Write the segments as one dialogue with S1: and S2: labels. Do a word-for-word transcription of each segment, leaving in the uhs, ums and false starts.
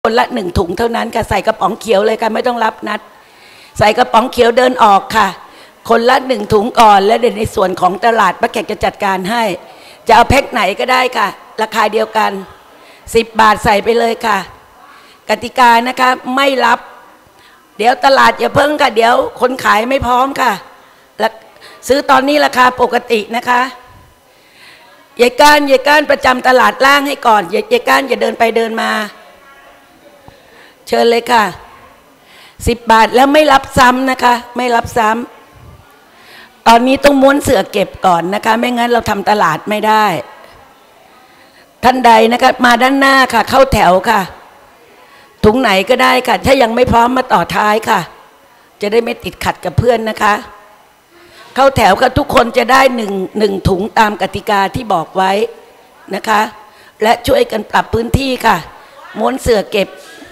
S1: คนละหนึ่งถุงเท่านั้นค่ะใส่กระป๋องเขียวเลยค่ะไม่ต้องรับนัดใส่กระป๋องเขียวเดินออกค่ะคนละหนึ่งถุงก่อนและเดี๋ยวในส่วนของตลาดป้าแขกจะจัดการให้จะเอาแพ็คไหนก็ได้ค่ะราคาเดียวกันสิบบาทใส่ไปเลยค่ะกติกานะคะไม่รับเดี๋ยวตลาดอย่าเพิ่งค่ะเดี๋ยวคนขายไม่พร้อมค่ะซื้อตอนนี้ราคาปกตินะคะยายก้านยายก้านประจำตลาดล่างให้ก่อนยายก้านอย่าเดินไปเดินมาเชิญเลยค่ะสิบบาทแล้วไม่รับซ้ำนะคะไม่รับซ้ำตอนนี้ต้องม้วนเสือเก็บก่อนนะคะไม่งั้นเราทำตลาดไม่ได้ท่านใดนะคะมาด้านหน้าค่ะเข้าแถวค่ะถุงไหนก็ได้ค่ะถ้ายังไม่พร้อมมาต่อท้ายค่ะจะได้ไม่ติดขัดกับเพื่อนนะคะเข้าแถวค่ะทุกคนจะได้หนึ่งหนึ่งถุงตามกติกาที่บอกไว้นะคะและช่วยกันปรับพื้นที่ค่ะม้วนเสือเก็บ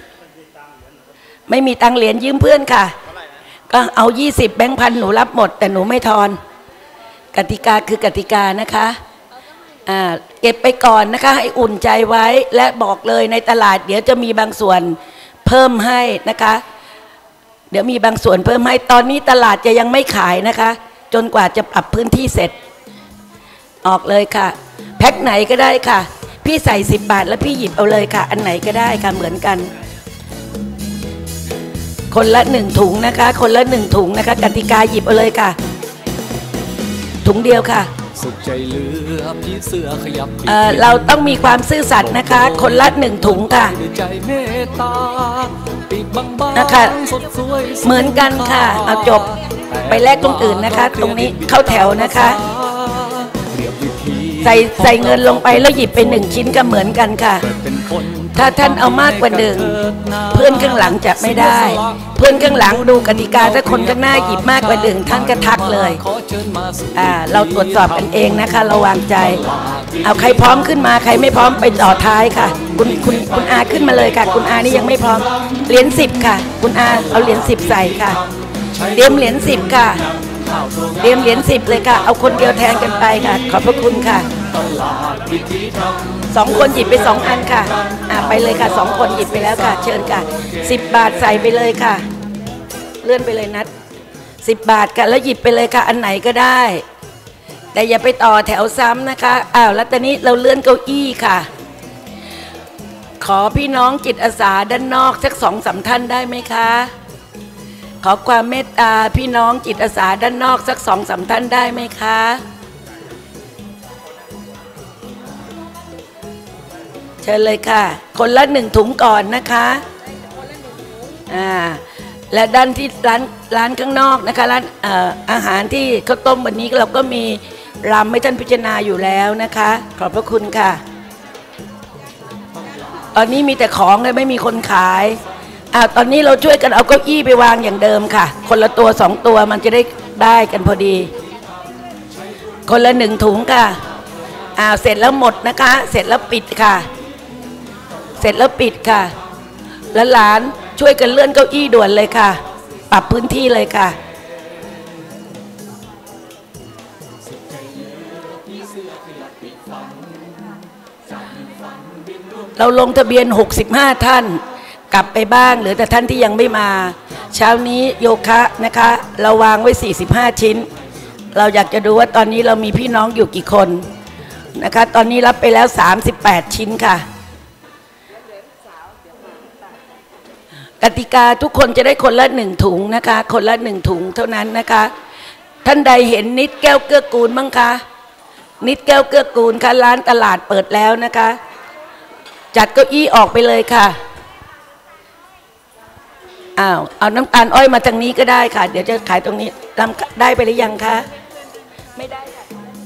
S1: ไม่มีตังเหรียญยืมเพื่อนค่ะก็เอายี่สิบแบงค์พันหนูรับหมดแต่หนูไม่ทอนกติกาคือกติกานะคะอ่าเก็บไปก่อนนะคะให้อุ่นใจไว้และบอกเลยในตลาดเดี๋ยวจะมีบางส่วนเพิ่มให้นะคะเดี๋ยวมีบางส่วนเพิ่มให้ตอนนี้ตลาดจะยังไม่ขายนะคะจนกว่าจะปรับพื้นที่เสร็จออกเลยค่ะแพ็คไหนก็ได้ค่ะพี่ใส่สิบบาทแล้วพี่หยิบเอาเลยค่ะอันไหนก็ได้ค่ะเหมือนกันคนละหนึ่งถุงนะคะคนละหนึ่งถุงนะคะกติกาหยิบเอาเลยค่ะถุงเดียวค่ะสุขใจเหลือพี่เสือขยับเอ่อเราต้องมีความซื่อสัตย์นะคะคนละหนึ่งถุงค่ะนะคะเหมือนกันค่ะเอาจบไปแลกตรงอื่นนะคะตรงนี้เข้าแถวนะคะใส่ใส่เงินลงไปแล้วหยิบไปหนึ่งชิ้นก็เหมือนกันค่ะถ้าท่านเอามากกว่าหนึ่งเพื่อนข้างหลังจะไม่ได้เพื่อนข้างหลังดูกติกาถ้าคนข้างหน้าหยิบมากกว่าหนึ่งท่านก็ทักเลยอ่าเราตรวจสอบกันเองนะคะเราวางใจเอาใครพร้อมขึ้นมาใครไม่พร้อมไปต่อท้ายค่ะคุณคุณคุณอาขึ้นมาเลยค่ะคุณอานี่ยังไม่พร้อมเหรียญสิบค่ะคุณอาเอาเหรียญสิบใส่ค่ะเตรียมเหรียญสิบค่ะเตรียมเหรียญสิบเลยค่ะเอาคนเดียวแทนกันไปค่ะขอบพระคุณค่ะสองคนหยิบไปสองอันค่ะอ่าไปเลยค่ะสองคนหยิบไปแล้วค่ะเชิญค่ะสิบบาทใส่ไปเลยค่ะเลื่อนไปเลยนัดสิบบาทค่ะแล้วหยิบไปเลยค่ะอันไหนก็ได้แต่อย่าไปต่อแถวซ้ำนะคะอ้าวแล้วตอนนี้เราเลื่อนเก้าอี้ค่ะขอพี่น้องจิตอาสาด้านนอกสักสองสามท่านได้ไหมคะขอความเมตตาพี่น้องจิตอาสาด้านนอกสักสองสามท่านได้ไหมคะเชิญเลยค่ะคนละหนึ่งถุงก่อนนะคะอ่าและด้านที่ร้านร้านข้างนอกนะคะร้านเอ่ออาหารที่ข้าวต้มวันนี้เราก็มีรำให้ท่านพิจารณาอยู่แล้วนะคะขอบพระคุณค่ะตอนนี้มีแต่ของเลยไม่มีคนขายอ่าตอนนี้เราช่วยกันเอาเก้าอี้ไปวางอย่างเดิมค่ะคนละตัวสองตัวมันจะได้ได้กันพอดีคนละหนึ่งถุงค่ะอ่าเสร็จแล้วหมดนะคะเสร็จแล้วปิดค่ะเสร็จแล้วปิดค่ะแล้วหลานช่วยกันเลื่อนเก้าอี้ด่วนเลยค่ะปรับพื้นที่เลยค่ะเราลงทะเบียนหกสิบห้าท่านกลับไปบ้างเหลือแต่ท่านที่ยังไม่มาเช้านี้โยคะนะคะเราวางไว้สี่สิบห้าชิ้นเราอยากจะดูว่าตอนนี้เรามีพี่น้องอยู่กี่คนนะคะตอนนี้รับไปแล้วสามสิบแปดชิ้นค่ะกติกาทุกคนจะได้คนละหนึ่งถุงนะคะคนละหนึ่งถุงเท่านั้นนะคะท่านใดเห็นนิดแก้วเกื้อกูลบ้างคะนิดแก้วเกื้อกูลค่ะร้านตลาดเปิดแล้วนะคะจัดเก้าอี้ออกไปเลยค่ะอ้าวเอาน้ำตาลอ้อยมาทางนี้ก็ได้ค่ะเดี๋ยวจะขายตรงนี้ทำได้ไปหรือยังคะไม่ได้ค่ะ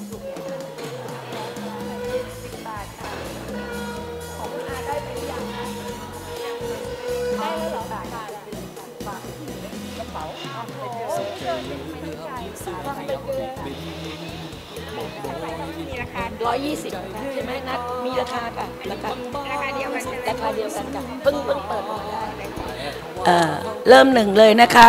S1: ร้อยยี่สิบใช่ไหมนัดมีราคาค่ะราคาราคาเดียวกันราคาเดียวกันค่ะเพิ่งเพิ่งเปิดมาได้เอ่อเริ่มหนึ่งเลยนะคะ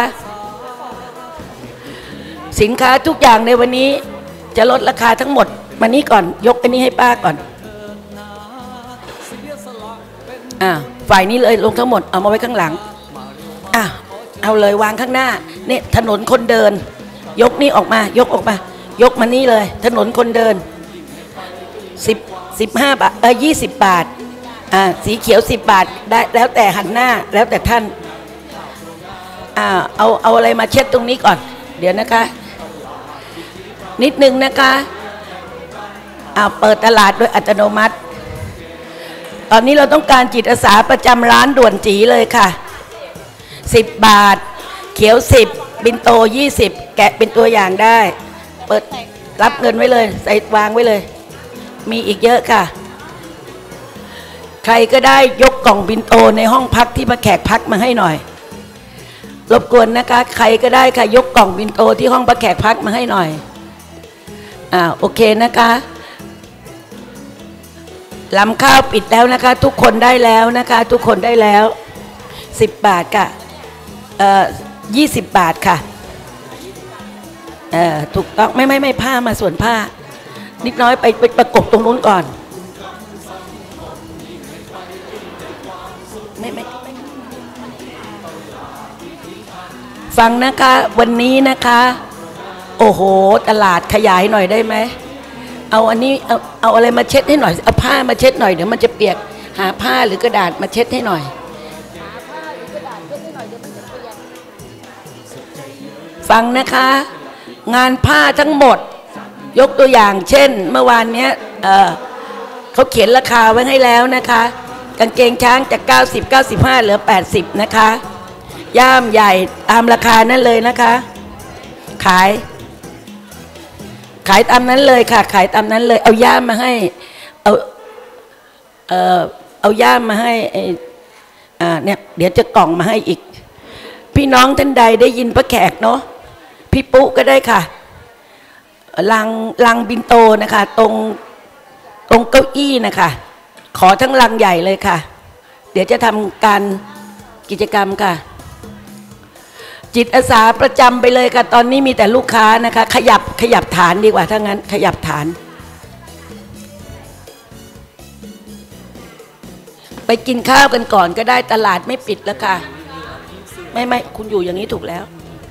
S1: สินค้าทุกอย่างในวันนี้จะลดราคาทั้งหมดมานี้ก่อนยกอันนี้ให้ป้าก่อนอ่าฝ่ายนี้เลยลงทั้งหมดเอามาไว้ข้างหลังอ่ะเอาเลยวางข้างหน้านี่ถนนคนเดินยกนี่ออกมายกออกมายกมานี่เลยถนนคนเดินสิบสิบห้าบาทเออยี่สิบบาทอ่าสีเขียวสิบบาทได้แล้วแต่หันหน้าแล้วแต่ท่านอ่าเอาเอาอะไรมาเช็ดตรงนี้ก่อนเดี๋ยวนะคะนิดนึงนะคะอ่าเปิดตลาดโดยอัตโนมัติตอนนี้เราต้องการจิตอาสาประจำร้านด่วนจีเลยค่ะสิบบาทเขียวสิบบินโตยี่สิบแกะเป็นตัวอย่างได้เปิดรับเงินไว้เลยใส่วางไว้เลยมีอีกเยอะค่ะใครก็ได้ยกกล่องบินโตในห้องพักที่มาแขกพักมาให้หน่อยรบกวนนะคะใครก็ได้ค่ะยกกล่องบินโตที่ห้องพักแขกพักมาให้หน่อยอ่าโอเคนะคะลำข้าวปิดแล้วนะคะทุกคนได้แล้วนะคะทุกคนได้แล้วสิบบาทค่ะเอ่อยี่สิบบาทค่ะเอ่อถูกต้องไม่ไม่ไม่ผ้ามาส่วนผ้านิดน้อยไปไปประกบตรงนู้นก่อนไม่ไม่ฟังนะคะวันนี้นะคะโอ้โหตลาดขยายหน่อยได้ไหมเอาอันนี้เอาเอาอะไรมาเช็ดให้หน่อยเอาผ้ามาเช็ดหน่อยเดี๋ยวมันจะเปียกหาผ้าหรือกระดาษมาเช็ดให้หน่อยฟังนะคะงานผ้าทั้งหมดยกตัวอย่างเช่นเมื่อวานนี้เอ่อเขาเขียนราคาไว้ให้แล้วนะคะกางเกงช้างจากเก้าสิบ เก้าสิบห้าเหลือแปดสิบนะคะย่ามใหญ่ตามราคานั้นเลยนะคะขายขายตามนั้นเลยค่ะขายตามนั้นเลยเอาย่ามมาให้เอาเอ่อเอาย่ามมาให้อ่าเนี่ยเดี๋ยวจะกล่องมาให้อีกพี่น้องท่านใดได้ยินพระแขกเนาะพี่ปุ๊ก็ได้ค่ะลังลังบินโตนะคะตรงตรงเก้าอี้นะคะขอทั้งลังใหญ่เลยค่ะเดี๋ยวจะทำการกิจกรรมค่ะจิตอาสาประจำไปเลยค่ะตอนนี้มีแต่ลูกค้านะคะขยับขยับฐานดีกว่าถ้างั้นขยับฐานไปกินข้าวกันก่อนก็ได้ตลาดไม่ปิดแล้วค่ะไม่ไม่คุณอยู่อย่างนี้ถูกแล้ว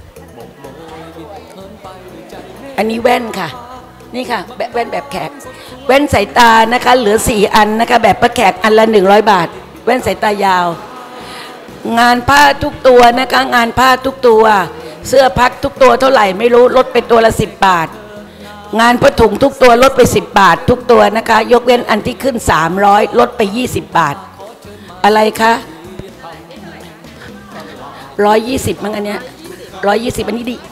S1: อันนี้แว่นค่ะนี่ค่ะแว่นแบบแขกแว่นสายตานะคะเหลือสี่อันนะคะแบบพระแขกอันละหนึ่งร้อยบาทแว่นสายตายาวงานผ้าทุกตัวนะคะงานผ้าทุกตัวเสื้อพักทุกตัวเท่าไหร่ไม่รู้ลดไปตัวละสิบบาทงานผ้าถุงทุกตัวลดไปสิบบาททุกตัวนะคะยกเว้นอันที่ขึ้นสามร้อยลดไปยี่สิบบาทอะไรคะร้อยยี่สิบมั้งอันเนี้ยร้อยยี่สิบอันนี้ดี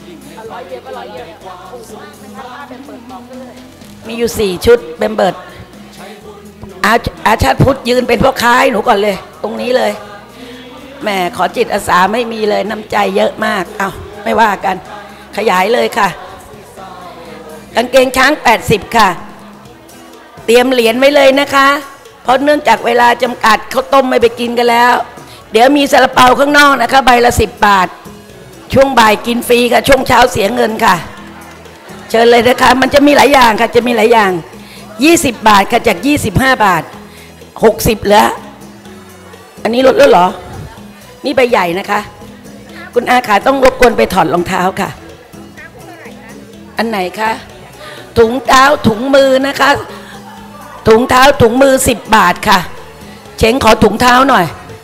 S1: มีอยู่สี่ชุดเบมเบิร์ดอาอาชาติพุทธยืนเป็นพ่อค้าหนูก่อนเลยตรงนี้เลยแหมขอจิตอาสาไม่มีเลยน้ำใจเยอะมากเอาไม่ว่ากันขยายเลยค่ะกางเกงช้างแปดสิบค่ะเตรียมเหรียญไว้เลยนะคะเพราะเนื่องจากเวลาจำกัดเขาต้มไม่ไปกินกันแล้วเดี๋ยวมีซาลาเปาข้างนอกนะคะใบละสิบบาทช่วงบ่ายกินฟรีค่ะช่วงเช้าเสียเงินค่ะเชิญเลยนะคะมันจะมีหลายอย่างค่ะจะมีหลายอย่างยี่สิบบาทค่ะจากยี่สิบห้าบาทหกสิบเหลืออันนี้ลดแล้วเหรอนี่ใบใหญ่นะคะคุณอาขาต้องรบกวนไปถอดรองเท้าค่ะอันไหนคะถุงเท้าถุงมือนะคะถุงเท้าถุงมือสิบบาทค่ะเช้งขอถุงเท้าหน่อย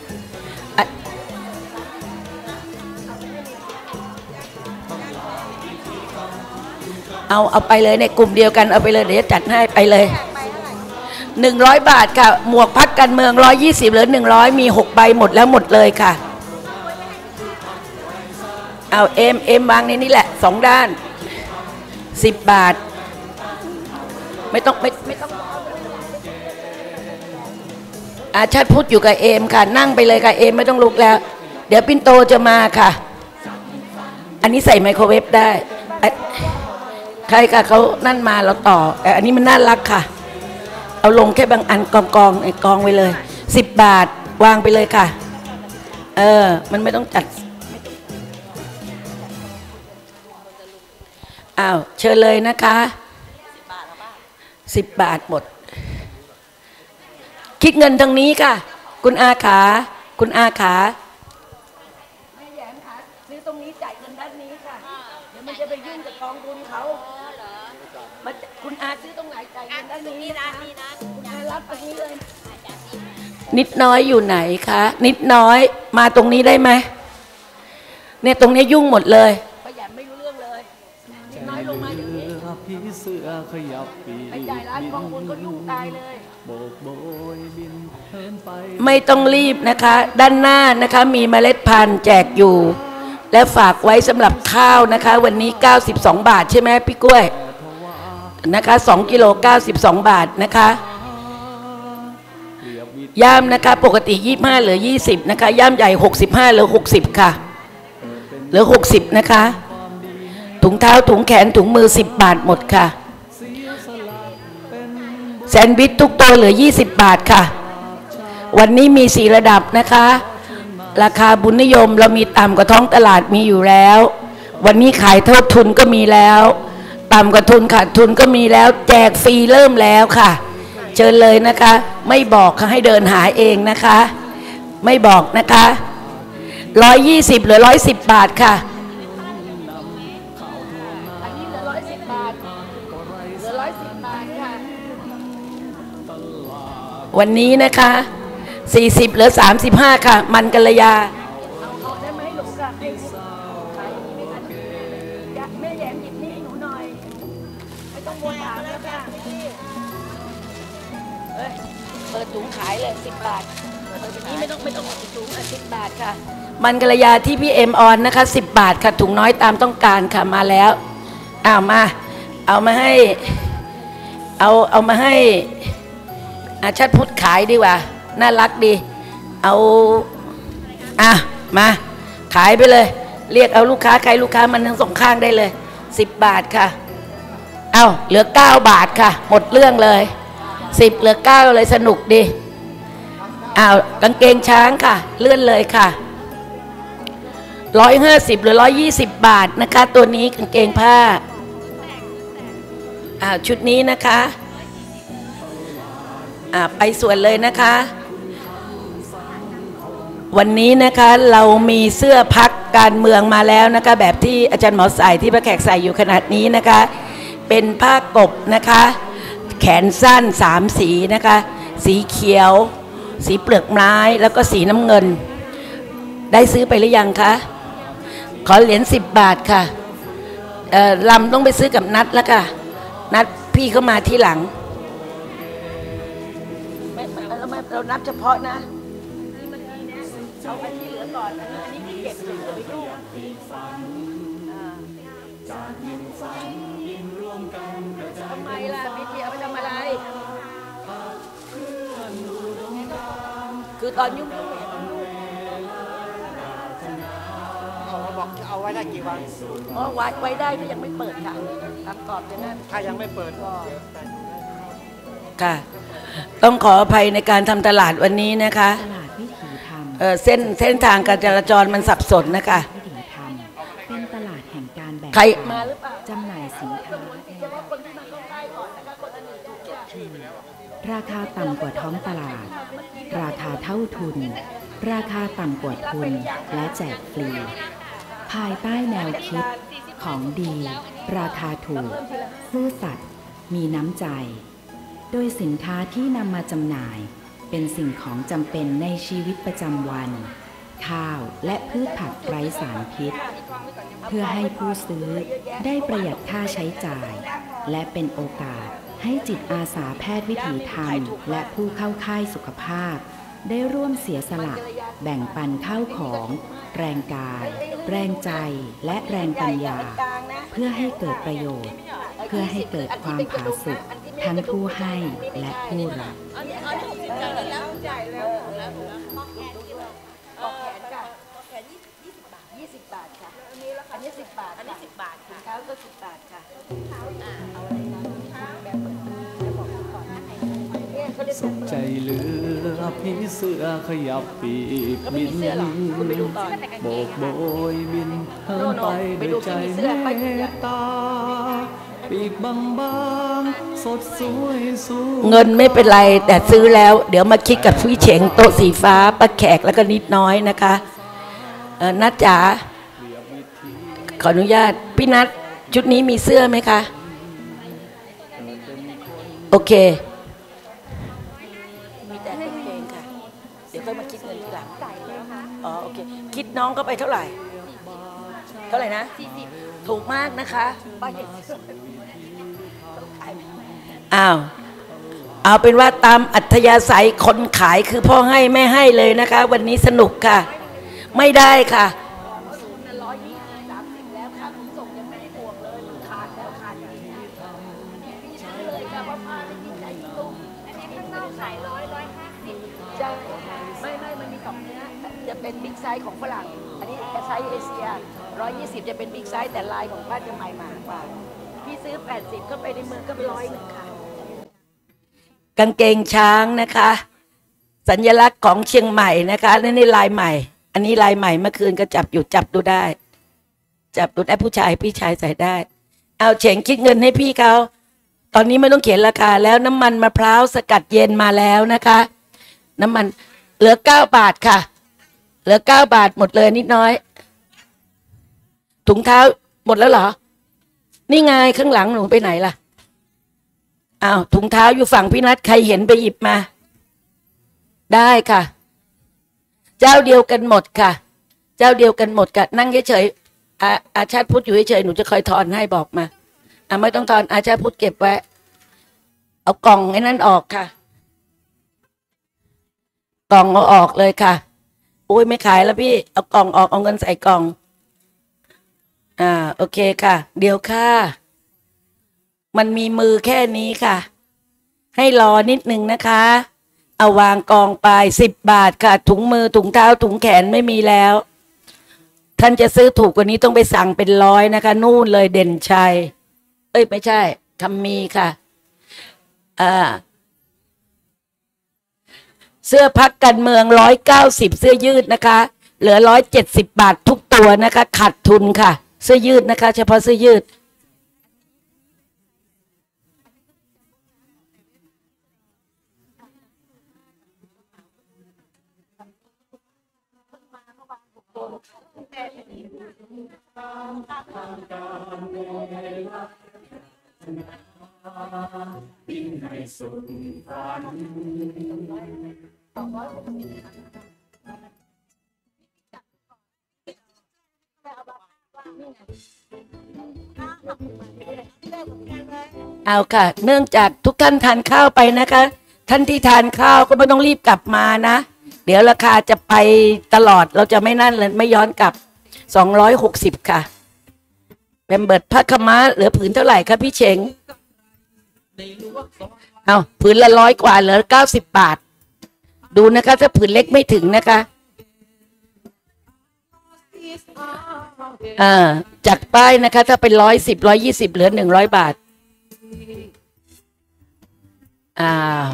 S1: เอาเอาไปเลยในกลุ่มเดียวกันเอาไปเลยเดี๋ยวจะจัดให้ไปเลยหนึ่งร้อยบาทค่ะหมวกพักการเมืองร้อยยี่สิบเหลือหนึ่งร้อยมีหกใบหมดแล้วหมดเลยค่ะเอาเอ็มเอ็มวางในนี้แหละสองด้านสิบบาทไม่ต้องไม่ไม่ต้องอาชาติพุทธอยู่กับเอ็มค่ะนั่งไปเลยค่ะเอ็มไม่ต้องลุกแล้วเดี๋ยวปิ่นโตจะมาค่ะอันนี้ใส่ไมโครเวฟได้ใครค่ะเขานั่นมาเราต่อแต่อันนี้มันน่ารักค่ะเอาลงแค่บางอันกองกองไอ้กองไว้เลยสิบบาทวางไปเลยค่ะเออมันไม่ต้องจัดอ้าวเชิญเลยนะคะสิบบาทหมดคิดเงินทางนี้ค่ะคุณอาขาคุณอาขาแม่แย้มขาซื้อตรงนี้จ่ายเงินด้านนี้ค่ะเดี๋ยวมันจะไปยุ่งกับกองทุนเขามาคุณอาซื้อตรงไหนจ่ายเงินด้านนี้นะคุณอารับตรงนี้เลยนิดน้อยอยู่ไหนคะนิดน้อยมาตรงนี้ได้ไหมเนี่ยตรงนี้ยุ่งหมดเลยป้าแย้มไม่รู้เรื่องเลยนิดน้อยลงมาอย่างนี้พี่เสือขยับปีไปจ่ายร้านกองทุนก็ยุ่งตายเลยโบกโบยบินเทินไปไม่ต้องรีบนะคะด้านหน้านะคะมีเมล็ดพันธุ์แจกอยู่และฝากไว้สำหรับข้าวนะคะวันนี้เก้าสิบสองบาทใช่ไหมพี่กล้วยนะคะสองกิโลเก้าสิบสองบาทนะคะย่ามนะคะปกติยี่สิบห้าเหลือยี่สิบนะคะย่ามใหญ่หกสิบห้าเหลือหกสิบค่ะเหลือหกสิบนะคะถุงเท้าถุงแขนถุงมือสิบบาทหมดค่ะแซนด์วิชทุกตัวเหลือยี่สิบบาทค่ะวันนี้มีสี่ระดับนะคะราคาบุญนิยมเรามีต่ำกว่าท้องตลาดมีอยู่แล้ววันนี้ขายเท่าทุนก็มีแล้วต่ำกว่าทุนขาดทุนก็มีแล้วแจกฟรีเริ่มแล้วค่ะเชิญเลยนะคะไม่บอกค่ะให้เดินหาเองนะคะไม่บอกนะคะร้อยยี่สิบหรือร้อยสิบบาทค่ะอันนี้เหลือร้อยสิบบาทเหลือร้อยสิบบาทค่ะวันนี้นะคะสี่สิบเหลือสามสิบห้าค่ะมันกัลยาเอาได้ไหมหนูค่ะขายอย่างนี้ไม่ทันแม่แย้มหยิบนี่ให้หนูหน่อยไม่ต้องวนถามแล้วค่ะเอ้ยเปิดถุงขายเลยสิบบาทเปิดอย่างนี้ไม่ต้องไม่ต้องถุงอ่ะสิบบาทค่ะมันกัลยาที่พี่เอ็มออนนะคะสิบบาทค่ะถุงน้อยตามต้องการค่ะมาแล้วเอามาเอามาให้เอาเอามาให้อาชัดพุทธขายดีกว่าน่ารักดีเอาอ่ะมาขายไปเลยเรียกเอาลูกค้าใครลูกค้ามันทั้งสองข้างได้เลยสิบบาทค่ะเอาเหลือเก้าบาทค่ะหมดเรื่องเลยสิบเหลือเก้าเลยสนุกดีอ้าวกางเกงช้างค่ะเลื่อนเลยค่ะร้อยห้าสิบหรือร้อยยี่สิบบาทนะคะตัวนี้กางเกงผ้าอ้าวชุดนี้นะคะอ่าไปส่วนเลยนะคะวันนี้นะคะเรามีเสื้อพักการเมืองมาแล้วนะคะแบบที่อาจารย์หมอใส่ที่พระแขกใส่อยู่ขนาดนี้นะคะเป็นผ้ากบนะคะแขนสั้นสามสีนะคะสีเขียวสีเปลือกไม้แล้วก็สีน้ำเงินได้ซื้อไปหรือยังคะขอเหรียญสิบบาทค่ะเอ่อลำต้องไปซื้อกับนัดแล้วค่ะนัดพี่เข้ามาที่หลังเรานับเฉพาะนะเอาอันที่เหลือก่อนอันนี้อันนี้พี่เก็บเลยไปดูทำไมล่ะพี่เทียไปทำอะไรคือตอนยุ่งยุ่ง
S2: เขาบอกเอาไว้ได้กี่วัน
S1: อ๋อไว้ไว้ได้ก็ยังไม่เปิดค่ะตามกรอบอย่างนั้น
S2: ถ้ายังไม่เปิดก็
S1: ค่ะต้องขออภัยในการทำตลาดวันนี้นะคะตลาดวิถีธรรมเออเส้นเส้นทางการจราจรมันสับสนนะคะวิถีธรรมเป็นตลาดแห่งการแบ่งใครมาหรือเปล่าจำหน่ายสินค้าราคาต่ำกว่าท้องตลาดราคาเท่าทุนราคาต่ำกว่าทุนและแจกฟรีภายใต้แนวคิดของดีราคาถูกซื่อสัตย์มีน้ำใจโดยสินค้าที่นำมาจำหน่ายเป็นสิ่งของจำเป็นในชีวิตประจำวันข้าวและพืชผักไร้สารพิษเพื่อให้ผู้ซื้อได้ประหยัดค่าใช้จ่ายและเป็นโอกาสให้จิตอาสาแพทย์วิถีธรรมและผู้เข้าค่ายสุขภาพได้ร่วมเสียสละแบ่งปันข้าวของแรงกายแรงใจและแรงปัญญาเพื่อให้เกิดประโยชน์เพื่อให้เกิดความผาสุกทั้งผู้ให้และผู้รับยี่สิบบาทค่ะอันนี้สิบบาทอันนี้สิบบาทค่ะเท้าก็สิบบาทค่ะเอาอะไรนะแบบเหมือน
S3: สุขใจเหลือพี่เสือขยับปีกบินโบกโบยบินเทินไปด้วยใจเมตตาปีกบางๆสดสวยสวย
S1: เงินไม่เป็นไรแต่ซื้อแล้ว เดี๋ยวมาคิดกับพี่เฉงโต๊ะสีฟ้าป้าแขกแล้วก็นิดน้อยนะคะเออนัดจ๋าขออนุญาตพี่นัดชุดนี้มีเสื้อไหมคะโอเคมีแต่กางเกงค่ะเดี๋ยวค่อยมาคิดเงินทีหลังอ๋อโอเคคิดน้องก็ไปเท่าไหร่เท่าไหร่นะถูกมากนะคะป้าเห็นอ้าวเอาเป็นว่าตามอัธยาศัยคนขายคือพ่อให้แม่ให้เลยนะคะวันนี้สนุกค่ะไม่ได้ค่ะไม่ไม่มันมีสองเนื้อจะเป็นบิ๊กไซส์ของฝรั่งอันนี้ไซส์เอเชียร้อยยี่สิบจะเป็นบิ๊กไซส์แต่ลายของป้าจะใหม่มากกว่าพี่ซื้อแปดสิบก็ไปในเมืองก็ร้อยหนึ่งค่ะกางเกงช้างนะคะสัญลักษณ์ของเชียงใหม่นะคะและนี่ลายใหม่อันนี้ลายใหม่เมื่อคืนก็จับอยู่จับดูได้จับดูได้ผู้ชายพี่ชายใส่ได้เอาเฉ่งคิดเงินให้พี่เขาตอนนี้ไม่ต้องเขียนราคาแล้วน้ำมันมะพร้าวสกัดเย็นมาแล้วนะคะน้ำมันเหลือเก้าบาทค่ะเหลือเก้าบาทหมดเลยนิดน้อยถุงเท้าหมดแล้วเหรอนี่ไงข้างหลังหนูไปไหนล่ะอ้าวถุงเท้าอยู่ฝั่งพี่นัทใครเห็นไปหยิบมาได้ค่ะเจ้าเดียวกันหมดค่ะเจ้าเดียวกันหมดค่ะนั่งเฉยๆอาอาชาติพุทธอยู่เฉยๆหนูจะคอยทอนให้บอกมาอ่ะไม่ต้องทอนอาชาติพุทธเก็บไว้เอากล่องไอ้นั่นออกค่ะกล่องเอาออกเลยค่ะโอ้ยไม่ขายแล้วพี่เอากล่องออกเอาเงินใส่กล่องอ่าโอเคค่ะเดี๋ยวค่ะมันมีมือแค่นี้ค่ะให้รอนิดนึงนะคะเอาวางกองไปสิบบาทค่ะถุงมือถุงเท้าถุงแขนไม่มีแล้วท่านจะซื้อถูกกว่านี้ต้องไปสั่งเป็นร้อยนะคะนู่นเลยเด่นชัยเอ้ยไม่ใช่คำมีค่ะอ่าเสื้อพักการเมืองร้อยเก้าสิบเสื้อยืดนะคะเหลือร้อยเจ็ดสิบบาททุกตัวนะคะขาดทุนค่ะเสื้อยืดนะคะเฉพาะเสื้อยืดเอาค่ะเนื่องจากทุกท่านทานข้าวไปนะคะท่านที่ทานข้าวก็ไม่ต้องรีบกลับมานะเดี๋ยวราคาจะไปตลอดเราจะไม่นั่นเลยไม่ย้อนกลับสองร้อยหกสิบค่ะแบมเบิร์ดผ้าขม้าเหลือผืนเท่าไหร่ครับพี่เชงเอาผืนละร้อยกว่าเหลือเก้าสิบบาทดูนะคะถ้าผืนเล็กไม่ถึงนะคะอ่าจากป้ายนะคะถ้าเป็นร้อยสิบร้อยยี่สิบเหลือหนึ่งร้อยบาทอ่า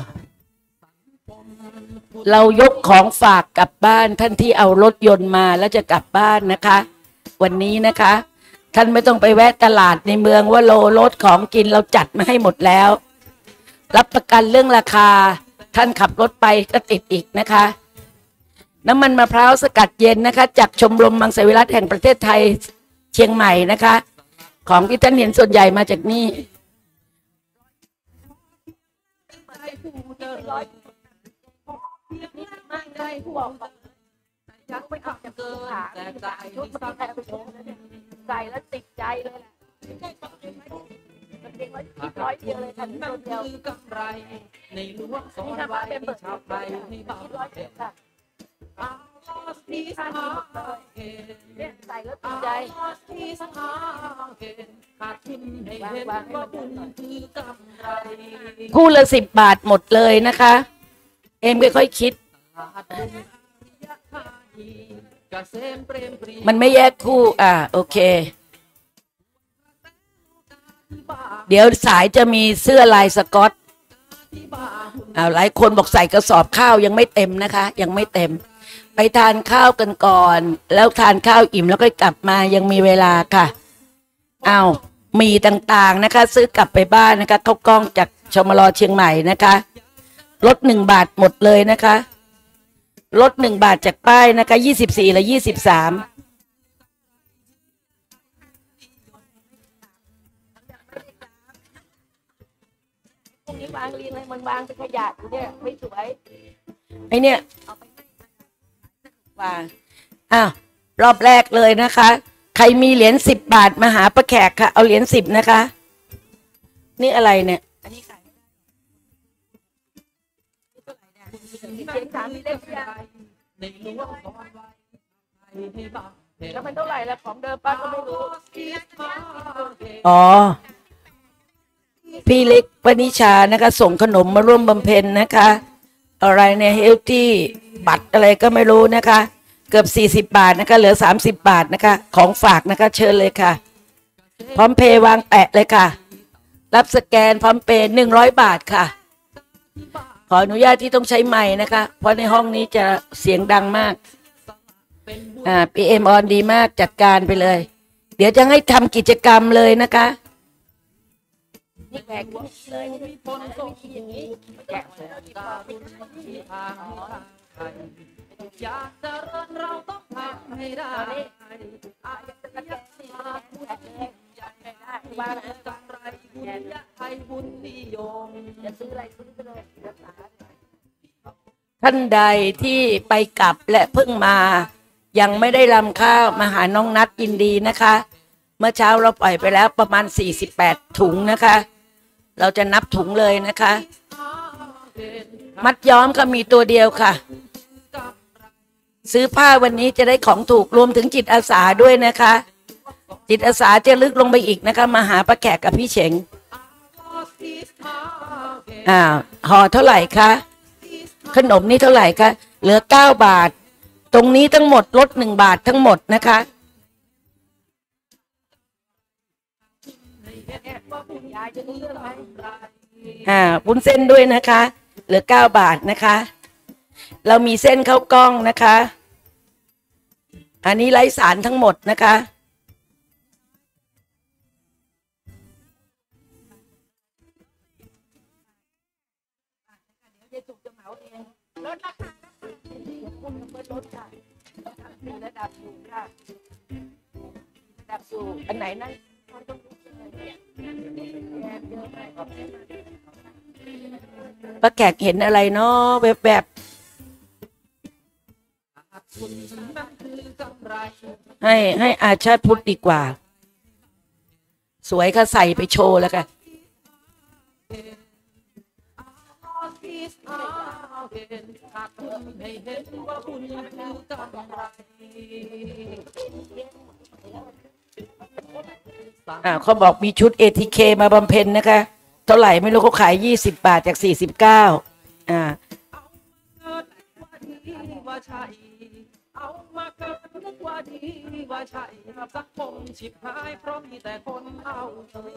S1: เรายกของฝากกลับบ้านท่านที่เอารถยนต์มาแล้วจะกลับบ้านนะคะวันนี้นะคะท่านไม่ต้องไปแวะตลาดในเมืองว่าโลรถของกินเราจัดมาให้หมดแล้วรับประกันเรื่องราคาท่านขับรถไปก็ติดอีกนะคะน้ำมันมะพร้าวสกัดเย็นนะคะจากชมรมมังสวิรัติแห่งประเทศไทยเชียงใหม่นะคะของที่ท่านเห็นส่วนใหญ่มาจากนี่ใส่แล้วติดใจเลยแหละมันเป็นร้อยเดียวเลยค่ะนี่เดียวนี่ทำมาเป็นเบิร์ดชาวไทยร้อยเดียวค่ะเนี่ยใส่แล้วติดใจคู่ละสิบบาทหมดเลยนะคะเอ็มค่อยๆคิดมันไม่แยกคู่อ่าโอเคเดี๋ยวสายจะมีเสื้อลายสก๊อตอ่าหลายคนบอกใส่กระสอบข้าวยังไม่เต็มนะคะยังไม่เต็มไปทานข้าวกันก่อนแล้วทานข้าวอิ่มแล้วก็กลับมายังมีเวลาค่ะเอาหมี่ต่างๆนะคะ ซื้อกลับไปบ้านนะคะข้าวกล้องจากชมรเชียงใหม่นะคะลดหนึ่งบาทหมดเลยนะคะลดหนึ่งบาทจากป้ายนะคะยี่สิบสี่และยี่สิบสามพวกนี้วางเรียงเลยมันวางเป็นขยะเนี่ยไม่สวยไอเนี่ยวางอ้าวรอบแรกเลยนะคะใครมีเหรียญสิบบาทมาหาป้าแขกค่ะเอาเหรียญสิบนะคะนี่อะไรเนี่ยอันนี้ขายแล้วมันเท่าไหร่แล้วของเดิมป้าก็ไม่รู้อ๋อพี่เล็กปณิชานะคะส่งขนมมาร่วมบำเพ็ญนะคะอะไรเนี่ยเฮลตี้บัตรอะไรก็ไม่รู้นะคะเกือบสี่สิบบาทนะคะเหลือสามสิบบาทนะคะของฝากนะคะเชิญเลยค่ะพร้อมเพย์วางแปะเลยค่ะรับสแกนพร้อมเพย์หนึ่งร้อยบาทค่ะขออนุญาตที่ต้องใช้ไมค์นะคะเพราะในห้องนี้จะเสียงดังมากอ่าพีเอ็มออนดีมากจัดการไปเลยเดี๋ยวจะให้ทำกิจกรรมเลยนะคะนี่แขกเลยอย่างนี้แจกเลยอยากจะเริ่มเราต้องทำให้ได้อาจจะกระแสพูดเลยอยากให้ได้บ้านกำไรบุญยะไทยบุญนิยมจะซื้ออะไรซื้อไปเลยท่านใดที่ไปกลับและเพิ่งมายังไม่ได้รำข้าวมาหาน้องนัดยินดีนะคะเมื่อเช้าเราปล่อยไปแล้วประมาณสี่สิบแปดถุงนะคะเราจะนับถุงเลยนะคะมัดย้อมก็มีตัวเดียวค่ะซื้อผ้าวันนี้จะได้ของถูกรวมถึงจิตอาสาด้วยนะคะจิตอาสาจะลึกลงไปอีกนะคะมาหาป้าแขกกับพี่เฉงอ่าห่อเท่าไหร่คะขนมนี่เท่าไหร่คะเหลือเก้าบาทตรงนี้ทั้งหมดลดหนึ่งบาททั้งหมดนะคะอ่าวุ้นเส้นด้วยนะคะเหลือเก้าบาทนะคะเรามีเส้นข้าวกล้องนะคะอันนี้ไร้สารทั้งหมดนะคะลดราคาคุณเพิ่มลดค่ะมีระดับสูงค่ะระดับสูงอันไหนนั่นป้าแขกเห็นอะไรเนาะแบบแบบให้ให้อาชาติพุทธดีกว่าสวยค่ะใส่ไปโชว์แล้วค่ะอ่าเขาบอกมีชุด เอ ที เค มาบำเพ็ญนะคะเท่าไหร่ไม่รู้เขาขายยี่สิบบาทจากสี่สิบเก้าอ่าเอามาเกิดนึกว่าดีว่าใช่สักคงฉิบหายเพราะมีแต่คนเอาเธอ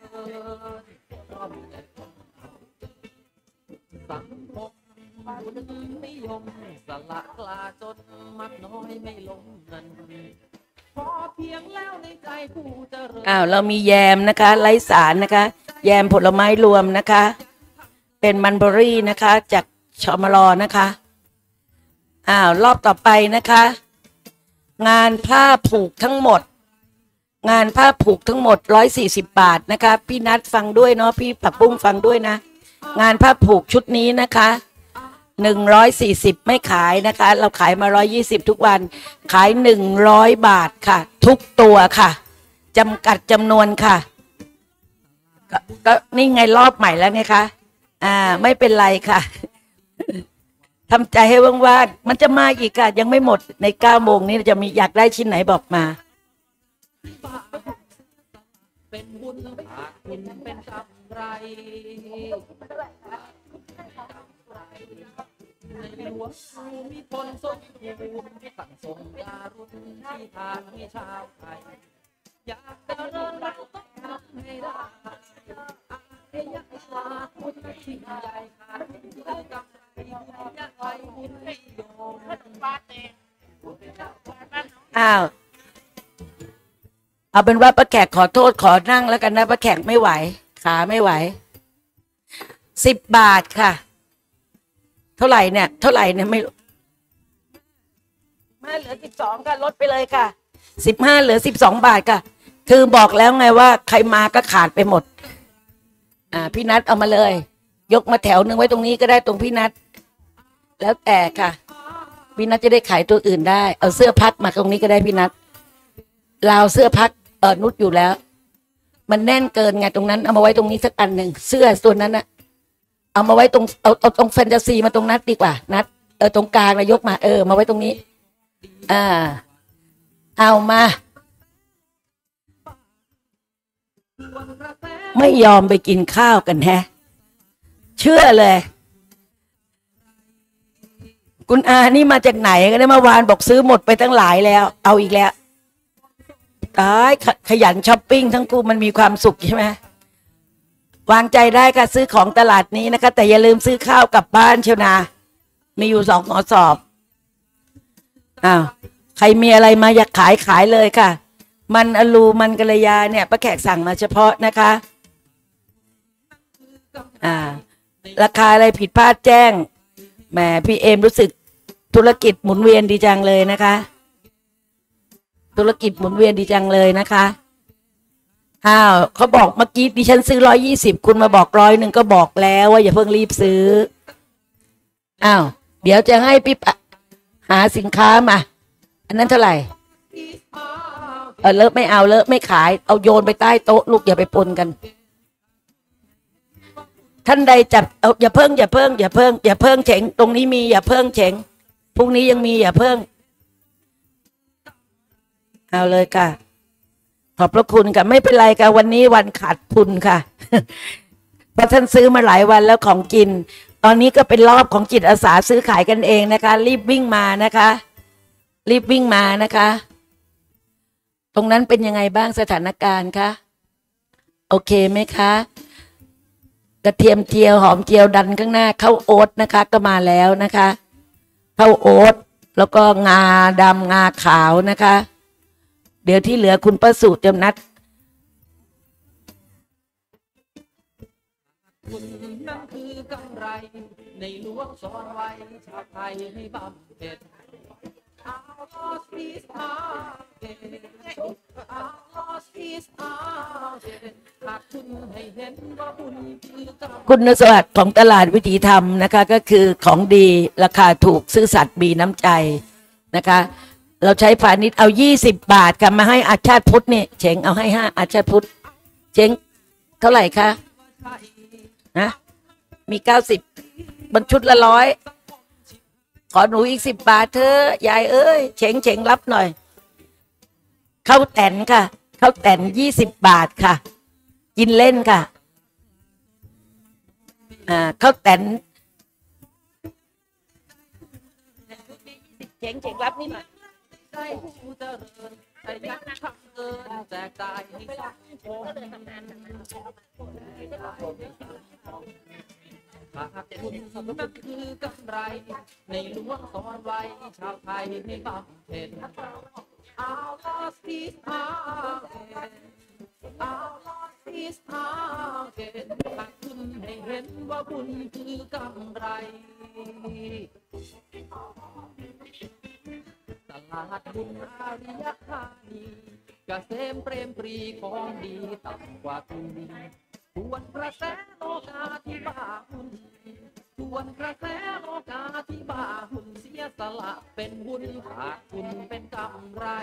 S1: สังคมบุญนิยมสละกลาจนมักน้อยไม่ลงเงินพอเพียงแล้วในใจผู้เจริญอ้าวเรามีแยมนะคะไร้สารนะคะแยมผลไม้รวมนะคะเป็นมันเบอรี่นะคะจากชมรนะคะอ้าวรอบต่อไปนะคะงานผ้าผูกทั้งหมดงานผ้าผูกทั้งหมดร้อยสี่สิบบาทนะคะพี่นัดฟังด้วยเนาะพี่ผักปุ้งฟังด้วยนะงานผ้าผูกชุดนี้นะคะหนึ่งร้อยสี่สิบไม่ขายนะคะเราขายมาร้อยยี่สิบทุกวันขายหนึ่งร้อยบาทค่ะทุกตัวค่ะจำกัดจำนวนค่ะก็ก็นี่ไงรอบใหม่แล้วไงคะอ่าไม่เป็นไรค่ะทำใจให้ว่างๆมันจะมาอีกค่ะยังไม่หมดในเก้าโมงนี้จะมีอยากได้ชิ้นไหนบอกมาเป็นบุญเป็นเป็นกำไรในหลวงมีคนสมบูรณ์สั่งสมการุณที่ทางให้ชาวไทยอยากจะเริ่มเราต้องทำให้ได้อาเยอะชาพุทธที่ใหญ่ค่ะคือกำไรอ้าวเอาเป็นว่าป้าแขกขอโทษขอนั่งแล้วกันนะป้าแขกไม่ไหวขาไม่ไหวสิบบาทค่ะเท่าไหร่เนี่ยเท่าไหร่เนี่ยไม่มาเหลือสิบสองค่ะลดไปเลยค่ะสิบห้าเหลือสิบสองบาทค่ะคือบอกแล้วไงว่าใครมาก็ขาดไปหมดอ่าพี่นัทเอามาเลยยกมาแถวหนึ่งไว้ตรงนี้ก็ได้ตรงพี่นัทแล้วแต่ค่ะพี่นัทจะได้ขายตัวอื่นได้เอาเสื้อพักมาตรงนี้ก็ได้พี่นัทราวเสื้อพักเออนุชอยู่แล้วมันแน่นเกินไงตรงนั้นเอามาไว้ตรงนี้สักอันหนึ่งเสื้อตัวนั้นนะเอามาไว้ตรงเอาเอาตรงแฟนตาซีมาตรงนัดดีกว่านัดเออตรงกลางนะยกมาเออมาไว้ตรงนี้อ่าเอามาไม่ยอมไปกินข้าวกันแฮะเชื่อเลยคุณอานี่มาจากไหนกันเนี่ยเมื่อวานบอกซื้อหมดไปตั้งหลายแล้วเอาอีกแล้วตายขขยันช้อปปิ้งทั้งคู่มันมีความสุขใช่ไหมวางใจได้ค่ะซื้อของตลาดนี้นะคะแต่อย่าลืมซื้อข้าวกลับบ้านเชียวนะมีอยู่สองกระสอบอ้าวใครมีอะไรมาอยากขายขายเลยค่ะมันอลูมันกัลยาเนี่ยป้าแขกสั่งมาเฉพาะนะคะอ่าราคาอะไรผิดพลาดแจ้งแหมพี่เอมรู้สึกธุรกิจหมุนเวียนดีจังเลยนะคะธุรกิจหมุนเวียนดีจังเลยนะคะอ้าวเขาบอกเมื่อกี้ดิฉันซื้อร้อยยี่สิบคุณมาบอกร้อยหนึ่งก็บอกแล้วว่าอย่าเพิ่งรีบซื้ออ้าวเดี๋ยวจะให้พี่หาสินค้ามาอันนั้นเท่าไหร่เออเลิกไม่เอาเลิกไม่ขายเอาโยนไปใต้โต๊ะลูกอย่าไปปนกันท่านใดจับเอาอย่าเพิ่งอย่าเพิ่งอย่าเพิ่งอย่าเพิ่งเฉงตรงนี้มีอย่าเพิ่งเฉงพรุ่งนี้ยังมีอย่าเพิ่งเอาเลยค่ะขอบพระคุณค่ะไม่เป็นไรค่ะวันนี้วันขาดทุนค่ะเพราะท่านซื้อมาหลายวันแล้วของกินตอนนี้ก็เป็นรอบของจิตอาสาซื้อขายกันเองนะคะรีบวิ่งมานะคะรีบวิ่งมานะคะตรงนั้นเป็นยังไงบ้างสถานการณ์คะโอเคไหมคะกระเทียมเจียวหอมเจียวดันข้างหน้าข้าวโอ๊ตนะคะก็มาแล้วนะคะข้าวโอ๊ตแล้วก็งาดำงาขาวนะคะเดี๋ยวที่เหลือคุณประสูติจำนัด
S3: คุณนั่นคือกำไรในหลวงสอนไว้ชาวไทยให้บำเพ็ญเอาลอสพีสอาเกเอาลอสพีสอาเกหากคุณให้เห็นว่าคุณคือกำไร
S1: คุณสวัสดิ์ของตลาดวิถีธรรมนะคะก็คือของดีราคาถูกซื่อสัตย์มีน้ำใจนะคะเราใช้พาณิชย์เอายี่สิบบาทกันมาให้อาชาติพุทธนี่เฉงเอาให้ห้าอาชาติพุทธเฉงเท่าไหร่คะนะมีเก้าสิบบรรชุดละร้อยขอหนูอีกสิบบาทเธอยายเอ้ยเฉงเฉงรับหน่อยข้าวแตนค่ะข้าวแตนยี่สิบบาทค่ะกินเล่นค่ะอ่าข้าวแตนเฉงเฉงรับนี่หน่อย
S3: ได้ผู้เจริญแต่ยักษ์ทำเกินแจกจ่ายให้สังคมหากคุณนั่นคือกำไรในหลวงสอนไว้ชาวไทยให้บำเพ็ญเอาลอสพีสอาเกนเอาลอสพีสอาเกนหากคุณให้เห็นว่าบุญคือกำไรตลาดบุญอาริยธานีเกษมเปรมปรีของดีต่ำกว่าทุนทวนกระแสโลกาที่บ้าหุ่นทวนกระแสโลกาที่บ้าหุ่นเสียสละเป็นบุญขาดทุนเป็นกำไร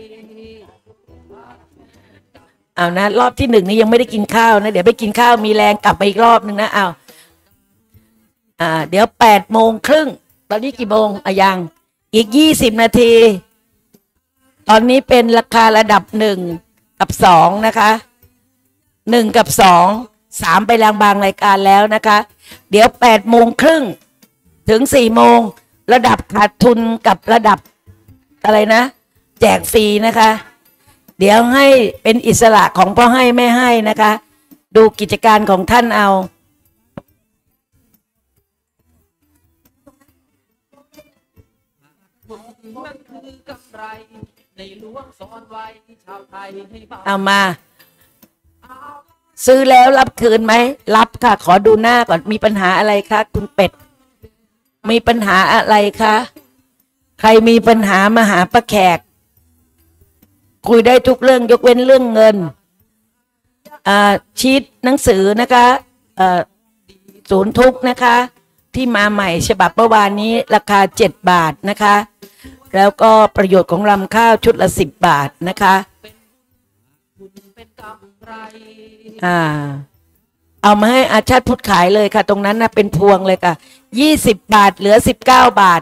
S1: เอานะรอบที่หนึ่งนี้ยังไม่ได้กินข้าวนะเดี๋ยวไปกินข้าวมีแรงกลับมาอีกรอบหนึ่งนะเอาอ่าเดี๋ยวแปดโมงครึ่งตอนนี้กี่โมงอะยังอีกยี่สิบนาทีตอนนี้เป็นราคาระดับหนึ่งกับสองนะคะหนึ่งกับสองสามไปแรงบางรายการแล้วนะคะเดี๋ยวแปดโมงครึ่งถึงสี่โมงระดับขาดทุนกับระดับอะไรนะแจกฟรีนะคะเดี๋ยวให้เป็นอิสระของพ่อให้แม่ให้นะคะดูกิจการของท่านเอา
S3: นั่นคือกำไรในหลวงสอนไว้ชาวไทยให้บ้า
S1: เอามา ซื้อแล้วรับคืนไหมรับค่ะ ขอดูหน้าก่อนมีปัญหาอะไรคะคุณเป็ด มีปัญหาอะไรคะใครมีปัญหามาหาป้าแขก คุยได้ทุกเรื่องยกเว้นเรื่องเงินอ่าชีตหนังสือนะคะเอ่อศูนย์ทุกนะคะ ที่มาใหม่ฉบับเมื่อวานนี้ราคาเจ็ดบาทนะคะ แล้วก็ประโยชน์ของลำข้าวชุดละสิบบาทนะคะอ่าเอามาให้อาชาติพุทธขายเลยค่ะตรงนั้นนะเป็นพวงเลยค่ะยี่สิบบาทเหลือสิบเก้าบาท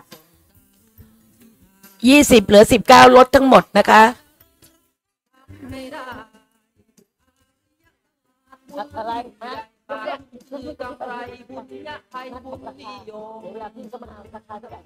S1: ยี่สิบเหลือสิบเก้าลดทั้งหมดนะคะอะไรนะคือกำไรบุญญาไทยบุญนิยมเวลาที่สมนาราคาเท่าไหร่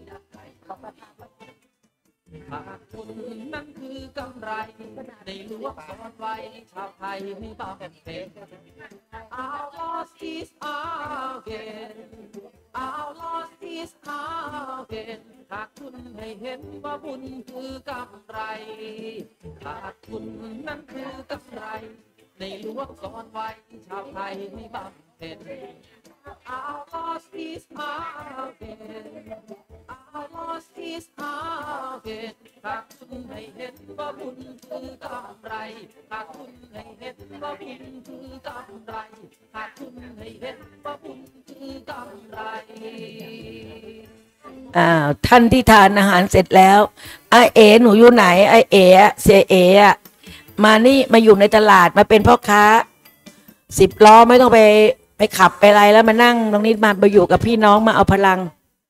S1: ขาดทุนนั่นคือกำไรในหลวงสอนไว้ชาวไทยให้บำเพ็ญ Our loss is our gain Our loss is our gain ขาดทุนให้เห็นว่าบุญคือกำไรขาดทุนนั่นคือกำไรในหลวงสอนไว้ชาวไทยให้บำเพ็ญ Our loss is our gain Our loss is our gain ขาดทุนให้เห็นว่าบุญคือกำไรขาดทุนให้เห็นว่าบุญคือกำไรขาดทุนให้เห็นว่าบุญคือกำไรอ้าวท่านที่ทานอาหารเสร็จแล้วไอเอ๋หนูอยู่ไหนไอเอ๋เสียเอ๋อะมานี่มาอยู่ในตลาดมาเป็นพ่อค้าสิบล้อไม่ต้องไปไปขับไปอะไรแล้วมานั่งตรงนี้มาไปอยู่กับพี่น้องมาเอาพลัง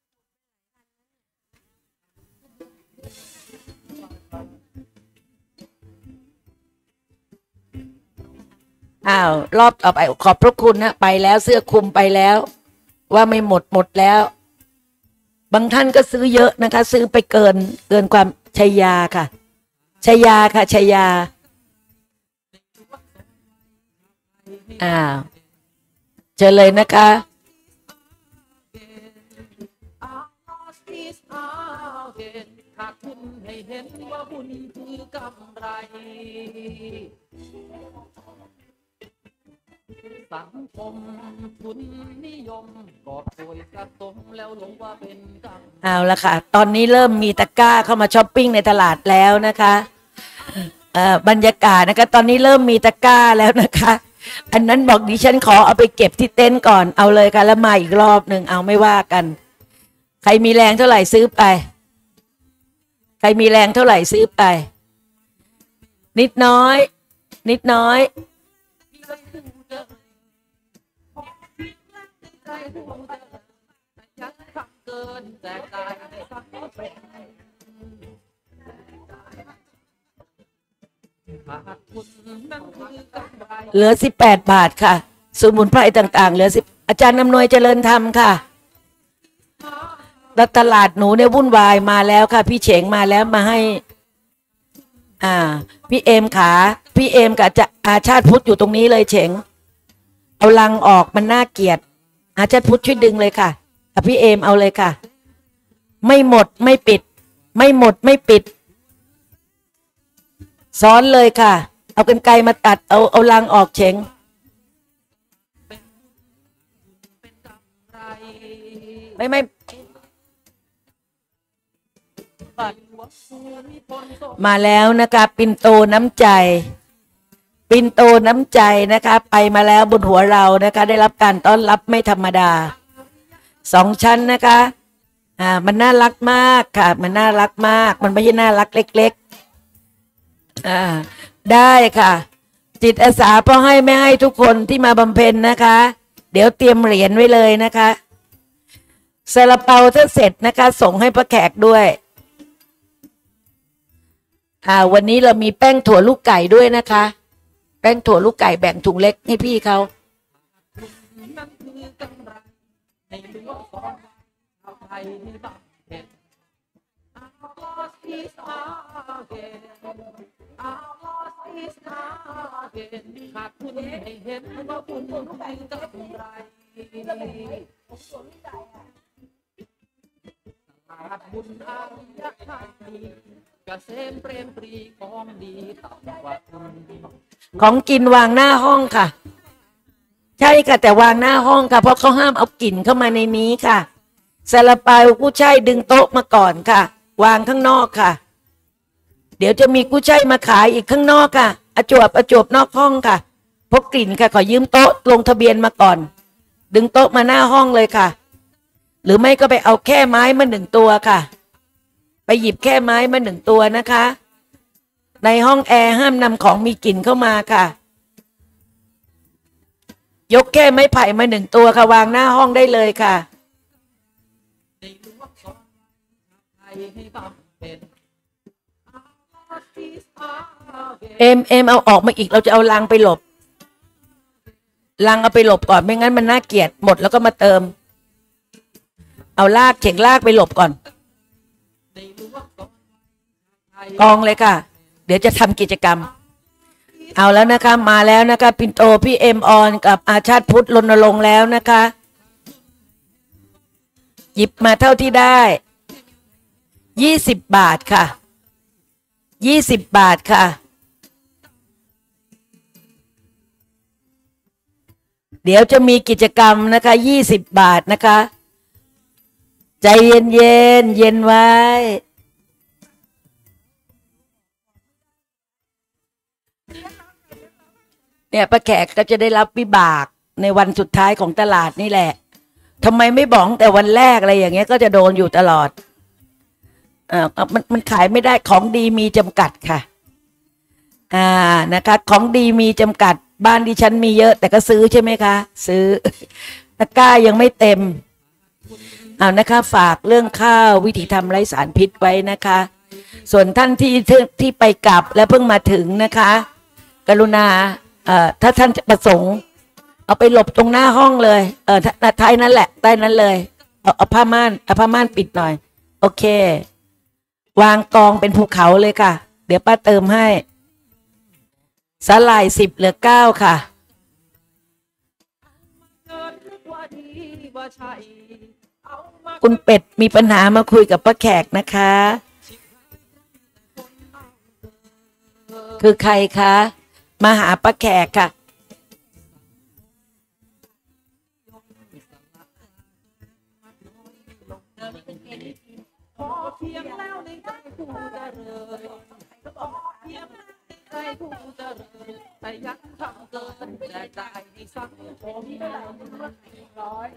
S1: อ้าวรอบต่อไปขอบพระคุณนะไปแล้วเสื้อคลุมไปแล้วว่าไม่หมดหมดแล้วบางท่านก็ซื้อเยอะนะคะซื้อไปเกินเกินความชัยยาค่ะชัยยาค่ะชัยยาอ้าวเจอเลยนะคะขาดทุนให้เห็นว่าบุญคือกำไรสังคมทุนนิยมกอบโกยสะสมแล้วหลงว่าเป็นกำเอาละค่ะตอนนี้เริ่มมีตะกร้าเข้ามาช้อปปิ้งในตลาดแล้วนะคะบรรยากาศนะคะตอนนี้เริ่มมีตะกร้าแล้วนะคะอันนั้นบอกดิฉันขอเอาไปเก็บที่เต็นท์ก่อนเอาเลยค่ะแล้วมาอีกรอบหนึ่งเอาไม่ว่ากันใครมีแรงเท่าไหร่ซื้อไปใครมีแรงเท่าไหร่ซื้อไปนิดน้อยนิดน้อยเหลือสิบแปดบาทค่ะสมุนไพรต่างๆเหลือสิบอาจารย์อำนวยเจริญธรรมค่ะแล้วตลาดหนูเนี่ยวุ่นวายมาแล้วค่ะพี่เฉงมาแล้วมาให้อ่าพี่เอมขาพี่เอมกับจะอาชาติพุทธอยู่ตรงนี้เลยเฉงเอาลังออกมันน่าเกลียดอาชาติพุทธช่วยดึงเลยค่ะพี่เอมเอาเลยค่ะไม่หมดไม่ปิดไม่หมดไม่ปิดซ้อนเลยค่ะเอากรรไกรมาตัดเอาเอาลังออกเฉงไม่ไม่มาแล้วนะคะปิ่นโตน้ำใจปิ่นโตน้ำใจนะคะไปมาแล้วบนหัวเรานะคะได้รับการต้อนรับไม่ธรรมดาสองชั้นนะคะอ่ามันน่ารักมากค่ะมันน่ารักมากมันไม่ใช่น่ารักเล็กๆอ่าได้ค่ะจิตอาสาพอให้ไม่ให้ทุกคนที่มาบำเพ็ญนะคะเดี๋ยวเตรียมเหรียญไว้เลยนะคะซาลาเปาถ้าเสร็จนะคะส่งให้ป้าแขกด้วยอ่าวันนี้เรามีแป้งถั่วลูกไก่ด้วยนะคะแป้งถั่วลูกไก่แบ่งถุงเล็กให้พี่เขาขาดทุนให้เห็นว่าบุญคือ กำไรขาดบุญอาริยธรรม
S3: เกษมเปรมปรีของดีต่ำกว่าคุณ
S1: ของกินวางหน้าห้องค่ะ ใช่ค่ะแต่วางหน้าห้องค่ะเพราะเขาห้ามเอากลิ่นเข้ามาในนี้ค่ะซาลาเปากู้ช่ายดึงโต๊ะมาก่อนค่ะ วางข้างนอกค่ะ เดี๋ยวจะมีกู้ช่ายมาขายอีกข้างนอกค่ะอาจวบอาจวบนอกห้องค่ะพกกลิ่นค่ะขอยืมโต๊ะลงทะเบียนมาก่อน ดึงโต๊ะมาหน้าห้องเลยค่ะ หรือไม่ก็ไปเอาแค่ไม้มาหนึ่งตัวค่ะ ไปหยิบแค่ไม้มาหนึ่งตัวนะคะ ในห้องแอร์ห้ามนำของมีกลิ่นเข้ามาค่ะ ยกแค่ไม้ไผ่มาหนึ่งตัวค่ะวางหน้าห้องได้เลยค่ะเอ็มเอ็มเอาออกมาอีกเราจะเอาลังไปหลบลังเอาไปหลบก่อนไม่งั้นมันน่าเกลียดหมดแล้วก็มาเติมเอาลากเข่งลากไปหลบก่อนกองเลยค่ะเดี๋ยวจะทำกิจกรรมเอาแล้วนะคะมาแล้วนะคะปิ่นโตพี่เอ็มออนกับอาชาติพุทธรณรงค์แล้วนะคะหยิบมาเท่าที่ได้ยี่สิบบาทค่ะยี่สิบบาทค่ะเดี๋ยวจะมีกิจกรรมนะคะยี่สิบบาทนะคะใจเย็นเย็นเย็นไว้เนี่ยป้าแขกก็จะได้รับวิบากในวันสุดท้ายของตลาดนี่แหละทำไมไม่บอกแต่วันแรกอะไรอย่างเงี้ยก็จะโดนอยู่ตลอดอ่ามันมันขายไม่ได้ของดีมีจำกัดค่ะอ่านะคะของดีมีจำกัดบ้านดิฉันมีเยอะแต่ก็ซื้อใช่ไหมคะซื้อตะกร้ายังไม่เต็มเอานะคะฝากเรื่องข้าววิธีทำไร้สารพิษไว้นะคะส่วนท่านที่ที่ไปกลับและเพิ่งมาถึงนะคะกรุณาเอ่อถ้าท่านประสงค์เอาไปหลบตรงหน้าห้องเลยเออท้ายนั้นแหละใต้นั้นเลยเอาเอาผ้าม่านเอาผ้าม่านปิดหน่อยโอเควางกองเป็นภูเขาเลยค่ะเดี๋ยวป้าเติมให้สาหร่ายสิบเหลือเก้าค่ะคุณเป็ดมีปัญหามาคุยกับป้าแขกนะคะคือใครคะมาหาป้าแขกค่ะ
S3: พอเพียงแล้วในใจผู้เจริญพอเพียงในใจผู้เจริญแต่ยังทำเกินแจกจ่ายในสังคมร้อย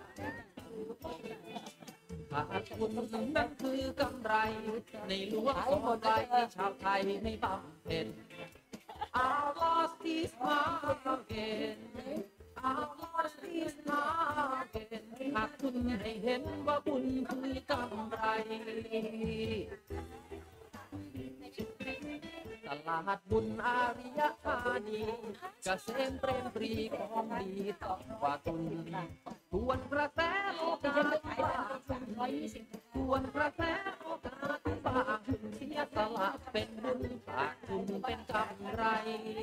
S3: ขาดทุนนั่นคือกำไรในหลวงสมใจชาวไทยไม่บำเพ็ญ Our lost is market Our lost is market หากคุณให้เห็นว่าบุญคือกำไรตลาดบุญอาริยธานีเกษมเปรมปรีของดีต่อกว่าทุนทวนกระแสโลกาที่บ้าทวนกระแสโลกาที่บ้าเสียสละเป็นบุญขาดทุนเป็นกำไร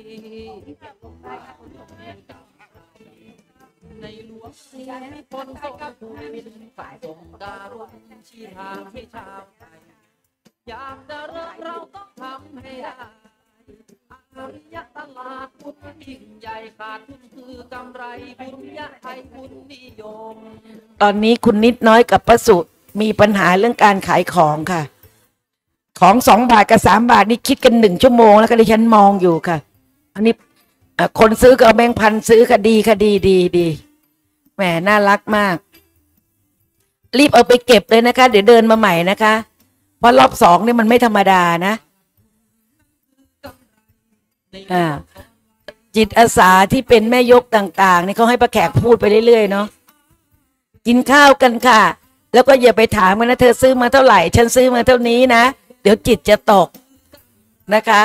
S3: ในหลวงภูมิพลทรงภูมิฝ่ายทรงการุณชี้ทางให้ชาวไทยอยากจะเริ่มเราต้องทำให้ได้อาริยตลาดบุญยิ่งใหญ่ขาดทุนคือกำไรบุญยะไทยบุญนิยม
S1: ตอนนี้คุณนิดน้อยกับป้าสุมีปัญหาเรื่องการขายของค่ะของสองบาทกับสามบาทนี่คิดกันหนึ่งชั่วโมงแล้วก็ดิฉันมองอยู่ค่ะอันนี้คนซื้อก็เอาแบงค์พันซื้อคดีคดีดีดีแหมน่ารักมากรีบเอาไปเก็บเลยนะคะเดี๋ยวเดินมาใหม่นะคะเพราะรอบสองนี่มันไม่ธรรมดานะอ่าจิตอาสาที่เป็นแม่ยกต่างๆนี่เขาให้ป้าแขกพูดไปเรื่อยๆเนาะกินข้าวกันค่ะแล้วก็อย่าไปถามกันนะเธอซื้อมาเท่าไหร่ฉันซื้อมาเท่านี้นะเดี๋ยวจิตจะตกนะคะ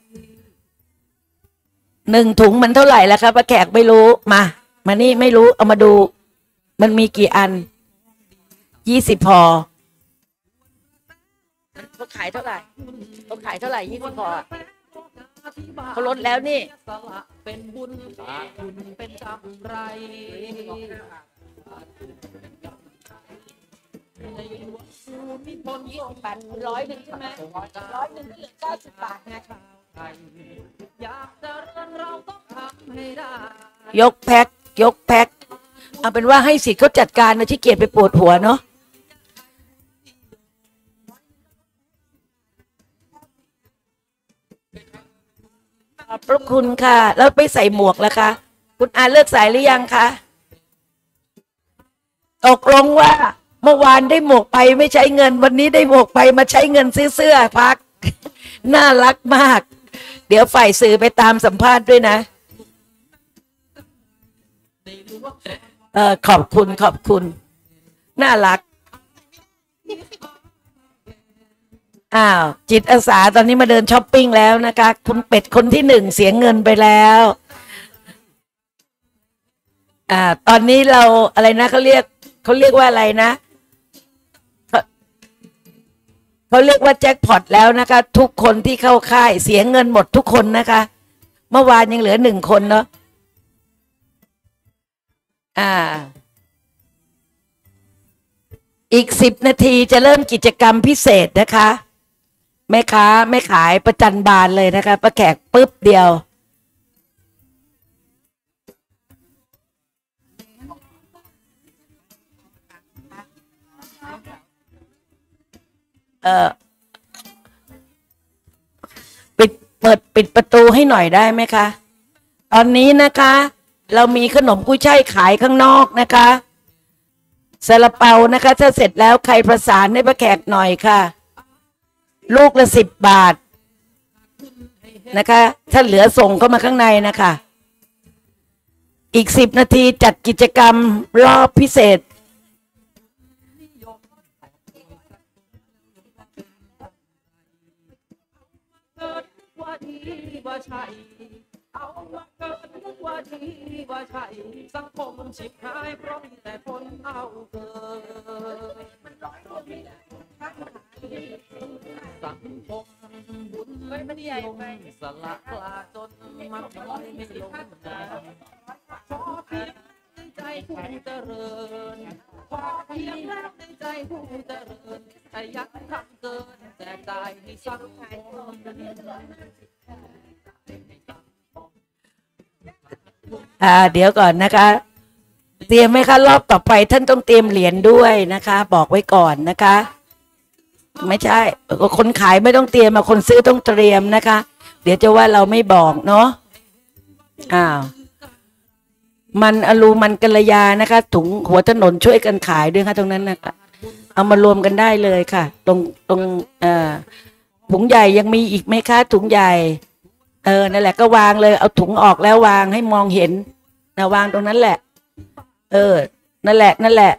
S1: หนึ่งถุงมันเท่าไหร่แล้วครับป้าแขกไม่รู้มามานี่ไม่รู้เอามาดูมันมีกี่อันยี่สิบพอเขาขายเท่าไหร่เขาขายเท่าไหร่ยี่สิบพอเขาลดแล้วนี่
S3: เป็นบุญขาดทุนเป็นกำไรในในหลวงภูมิพลทรง
S1: บาทร้อยหนึ่งใช่ไหมร้อยหนึ่งเหลือเก้าสิบบาทไง
S3: ไทยอยากจะเรียนเราต้องทำให้ได้
S1: ยกแพ็คยกแพ็คเอาเป็นว่าให้สิทธิ์เขาจัดการนะที่เกียจไปปวดหัวเนาะขอบพระคุณค่ะ แล้วไปใส่หมวกแล้วคะคุณอาเลิกใส่หรือยังคะตกลงว่าเมื่อวานได้หมวกไปไม่ใช้เงินวันนี้ได้หมวกไปมาใช้เงินซื้อเสื้อพัก น่ารักมาก เดี๋ยวฝ่ายสื่อไปตามสัมภาษณ์ด้วยนะเออขอบคุณขอบคุณน่ารักอ้าวจิตอาสาตอนนี้มาเดินช้อปปิ้งแล้วนะคะคุณเป็ดคนที่หนึ่งเสียเงินไปแล้วอ่าตอนนี้เราอะไรนะเขาเรียกเขาเรียกว่าอะไรนะเขาเขาเรียกว่าแจ็คพอตแล้วนะคะทุกคนที่เข้าค่ายเสียเงินหมดทุกคนนะคะเมื่อวานยังเหลือหนึ่งคนเนาะอ่าอีกสิบนาทีจะเริ่มกิจกรรมพิเศษนะคะแม่ค้าไม่ขายประจันบานเลยนะคะประแขกปุ๊บเดียวเออปิดเปิดปิดประตูให้หน่อยได้ไหมคะตอนนี้นะคะเรามีขนมกุ้ยช่ายขายข้างนอกนะคะซาลาเปานะคะถ้าเสร็จแล้วใครประสานให้ป้าแขกหน่อยค่ะลูกละสิบบาทนะคะถ้าเหลือส่งเข้ามาข้างในนะคะอีกสิบนาทีจัดกิจกรรมรอบพิเศษ
S3: ว่าดีว่าใช่เอามาเกิดว่าดีว่าใช่สังคมชิบหายเพราะมีแต่คนเอาเกินสังคมบุญไม่ใหญ่ไปสละกลาจนมันไม่ไม่ลงขอเพียงในใจผู้เจริญขอเพียงในใจผู้เจริญแต่ยักทำเกินแจกจ่ายให้สังคม
S1: อ่าเดี๋ยวก่อนนะคะเตรียมไหมคะรอบต่อไปท่านต้องเตรียมเหรียญด้วยนะคะบอกไว้ก่อนนะคะไม่ใช่คนขายไม่ต้องเตรียมมาคนซื้อต้องเตรียมนะคะเดี๋ยวจะว่าเราไม่บอกเนาะอ้าวมันอลูมันกัลยานะคะถุงหัวถนนช่วยกันขายด้วยค่ะตรงนั้นนะคะเอามารวมกันได้เลยค่ะตรงตรงเอ่อถุงใหญ่ยังมีอีกไหมคะถุงใหญ่เออนั่นแหละก็วางเลยเอาถุงออกแล้ววางให้มองเห็นนะวางตรงนั้นแหละเออนั่นแหละนั่นแหละ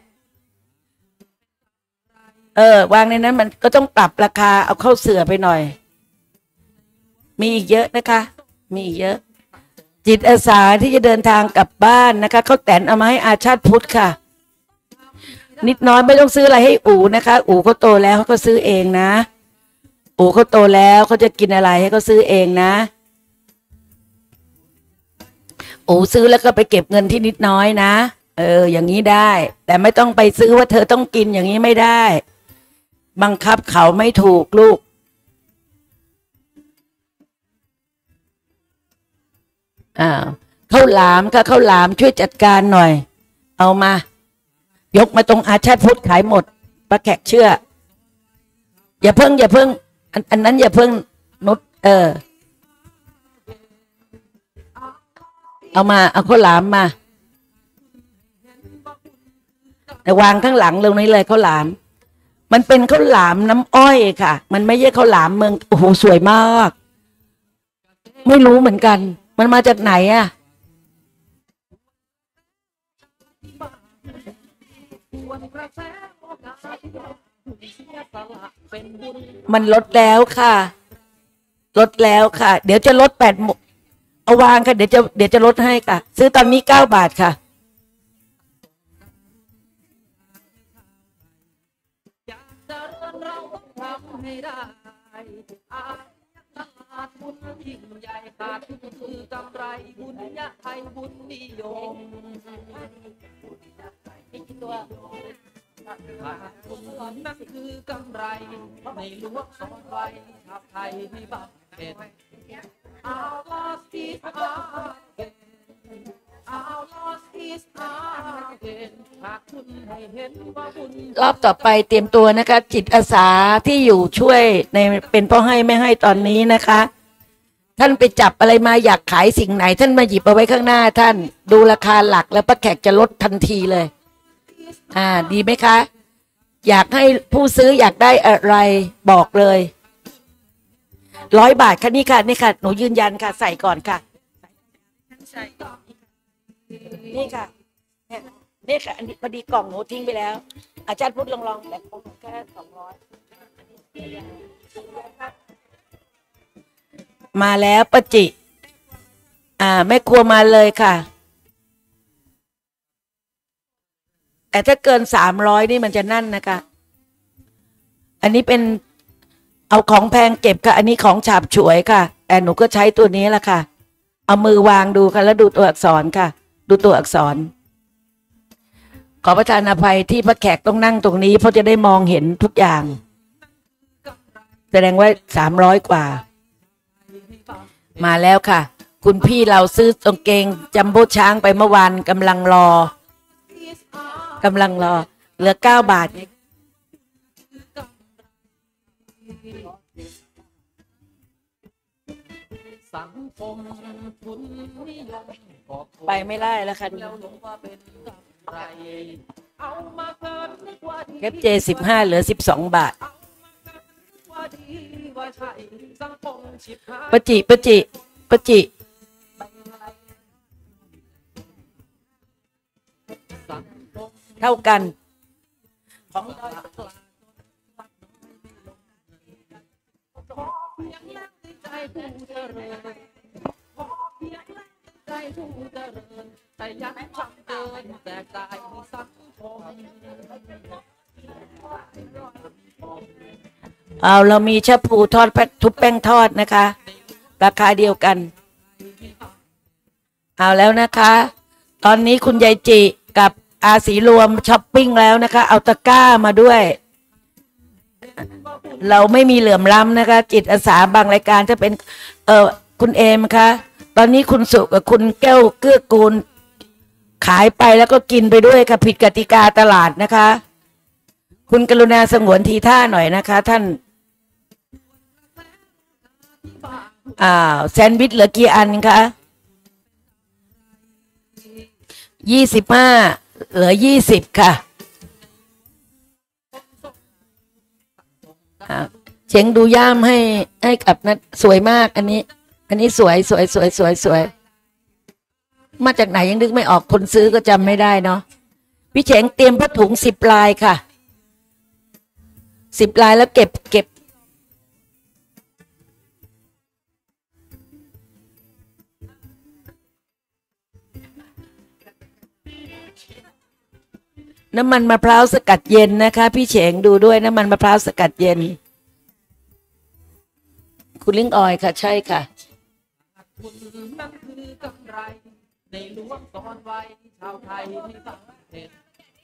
S1: เออวางในนั้นมันก็ต้องปรับราคาเอาเข้าเสือไปหน่อยมีอีกเยอะนะคะมีอีกเยอะจิตอาสาที่จะเดินทางกลับบ้านนะคะเขาแต่นเอามาให้อาชาติพุทธค่ะนิดน้อยไม่ต้องซื้ออะไรให้อู๋นะคะอู๋เขาโตแล้วเขาก็ซื้อเองนะอู๋เขาโตแล้วเขาจะกินอะไรให้เขาซื้อเองนะอู๋ซื้อแล้วก็ไปเก็บเงินที่นิดน้อยนะเอออย่างนี้ได้แต่ไม่ต้องไปซื้อว่าเธอต้องกินอย่างนี้ไม่ได้บังคับเขาไม่ถูกลูกอ้าวข้าวหลามค่ะข้าวหลามช่วยจัดการหน่อยเอามายกมาตรงอาชาติพุทธขายหมดป้าแขกเชื่ออย่าเพิ่งอย่าเพิ่งอันอันนั้นอย่าเพิ่งนุชเออเอามาเอาข้าวหลามมาแต่วางข้างหลังลงนี้เลยข้าวหลามมันเป็นข้าวหลามน้ำอ้อยค่ะมันไม่ใช่ข้าวหลามเมืองโอ้โหสวยมากไม่รู้เหมือนกันมันมาจากไหนอ่ะมันลดแล้วค่ะลดแล้วค่ะเดี๋ยวจะลดแปดเอาวางค่ะเดี๋ยวจะเดี๋ยวจะลดให้ค่ะซื้อตอนนี้เก้าบาทค่ะ
S3: บุญยิ่งใหญ่ขาดคือกำไรบุญยะไทยบุญนิยมตัวขาดทุนนั่นคือกำไรในหลวงสอนไว้ชาวไทยที่บำเพ็ญ Our lost is our gain Our lost is our gain ขาดทุนให้เห็นว่าบุญ
S1: รอบต่อไปเตรียมตัวนะคะ จิตอาสาที่อยู่ช่วยในเป็นพ่อให้ไม่ให้ตอนนี้นะคะ ท่านไปจับอะไรมาอยากขายสิ่งไหน ท่านมาหยิบเอาไว้ข้างหน้าท่านดูราคาหลักแล้วป้าแขกจะลดทันทีเลย อ่าดีไหมคะ อยากให้ผู้ซื้ออยากได้อะไรบอกเลยร้อยบาทค่ะนี่ค่ะนี่ค่ะหนูยืนยันค่ะใส่ก่อนค่ะนี่ค่ะเนี่ยนี่ค่ะอันนี้พอดีกล่องหนูทิ้งไปแล้ว อาจารย์พูดลองลองแต่คงแค่สองร้อยมาแล้วปะจิอ่าแม่ครัวมาเลยค่ะแต่ถ้าเกินสามร้อยนี่มันจะนั่นนะคะอันนี้เป็นเอาของแพงเก็บค่ะอันนี้ของฉาบฉวยค่ะแต่หนูก็ใช้ตัวนี้แหละค่ะเอามือวางดูค่ะแล้วดูตัวอักษรค่ะดูตัวอักษรขอประทานอภัยที่พระแขกต้องนั่งตรงนี้เพราะจะได้มองเห็นทุกอย่างแสดงว่าสามร้อยกว่ามาแล้วค่ะคุณพี่เราซื้อกางเกงจัมโบ้ช้างไปเมื่อวานกำลังรอกำลังรอเหลือเก้าบาท
S3: สังคมทุนนิยม
S1: ไปไม่ได้แล้วค่ะเก็บเจสิบห้าเหลือสิบสองบาทปะจิปะจิปะจิเท่ากันของ
S3: แต่ยังจำเกินแตกต่างสังคม
S1: เอาเรามีชะพูทอดทุบแป้งทอดนะคะราคาเดียวกันเอาแล้วนะคะตอนนี้คุณยายจิกับอาสีรวมช้อปปิ้งแล้วนะคะเอาตะกร้ามาด้วยเราไม่มีเหลื่อมล้ำนะคะจิตอาสาบางรายการจะเป็นเออคุณเอมคะตอนนี้คุณสุกับคุณแก้วเกื้อกูลขายไปแล้วก็กินไปด้วยค่ะผิดกติกาตลาดนะคะคุณกรุณาสงวนทีท่าหน่อยนะคะท่านอ่าแซนด์วิชเหลือกี่อันคะยี่สิบห้าเหลือยี่สิบค่ะเฉียงดูย่ามให้ให้กับนัดสวยมากอันนี้อันนี้สวยสวยสวยสวยสวยมาจากไหนยังนึกไม่ออกคนซื้อก็จำไม่ได้เนาะพี่เฉียงเตรียมผ้าถุงสิบลายค่ะสิบลายแล้วเก็บเก็บน้ำมันมะพร้าวสกัดเย็นนะคะพี่เฉงดูด้วยน้ำมันมะพร้าวสกัดเย็นคุณลิงออยค่ะใช่ค่ะ
S3: คุณนั่นคือกำไรในหลวงสอนไว้ชาวไทยที่บำเพ็ญ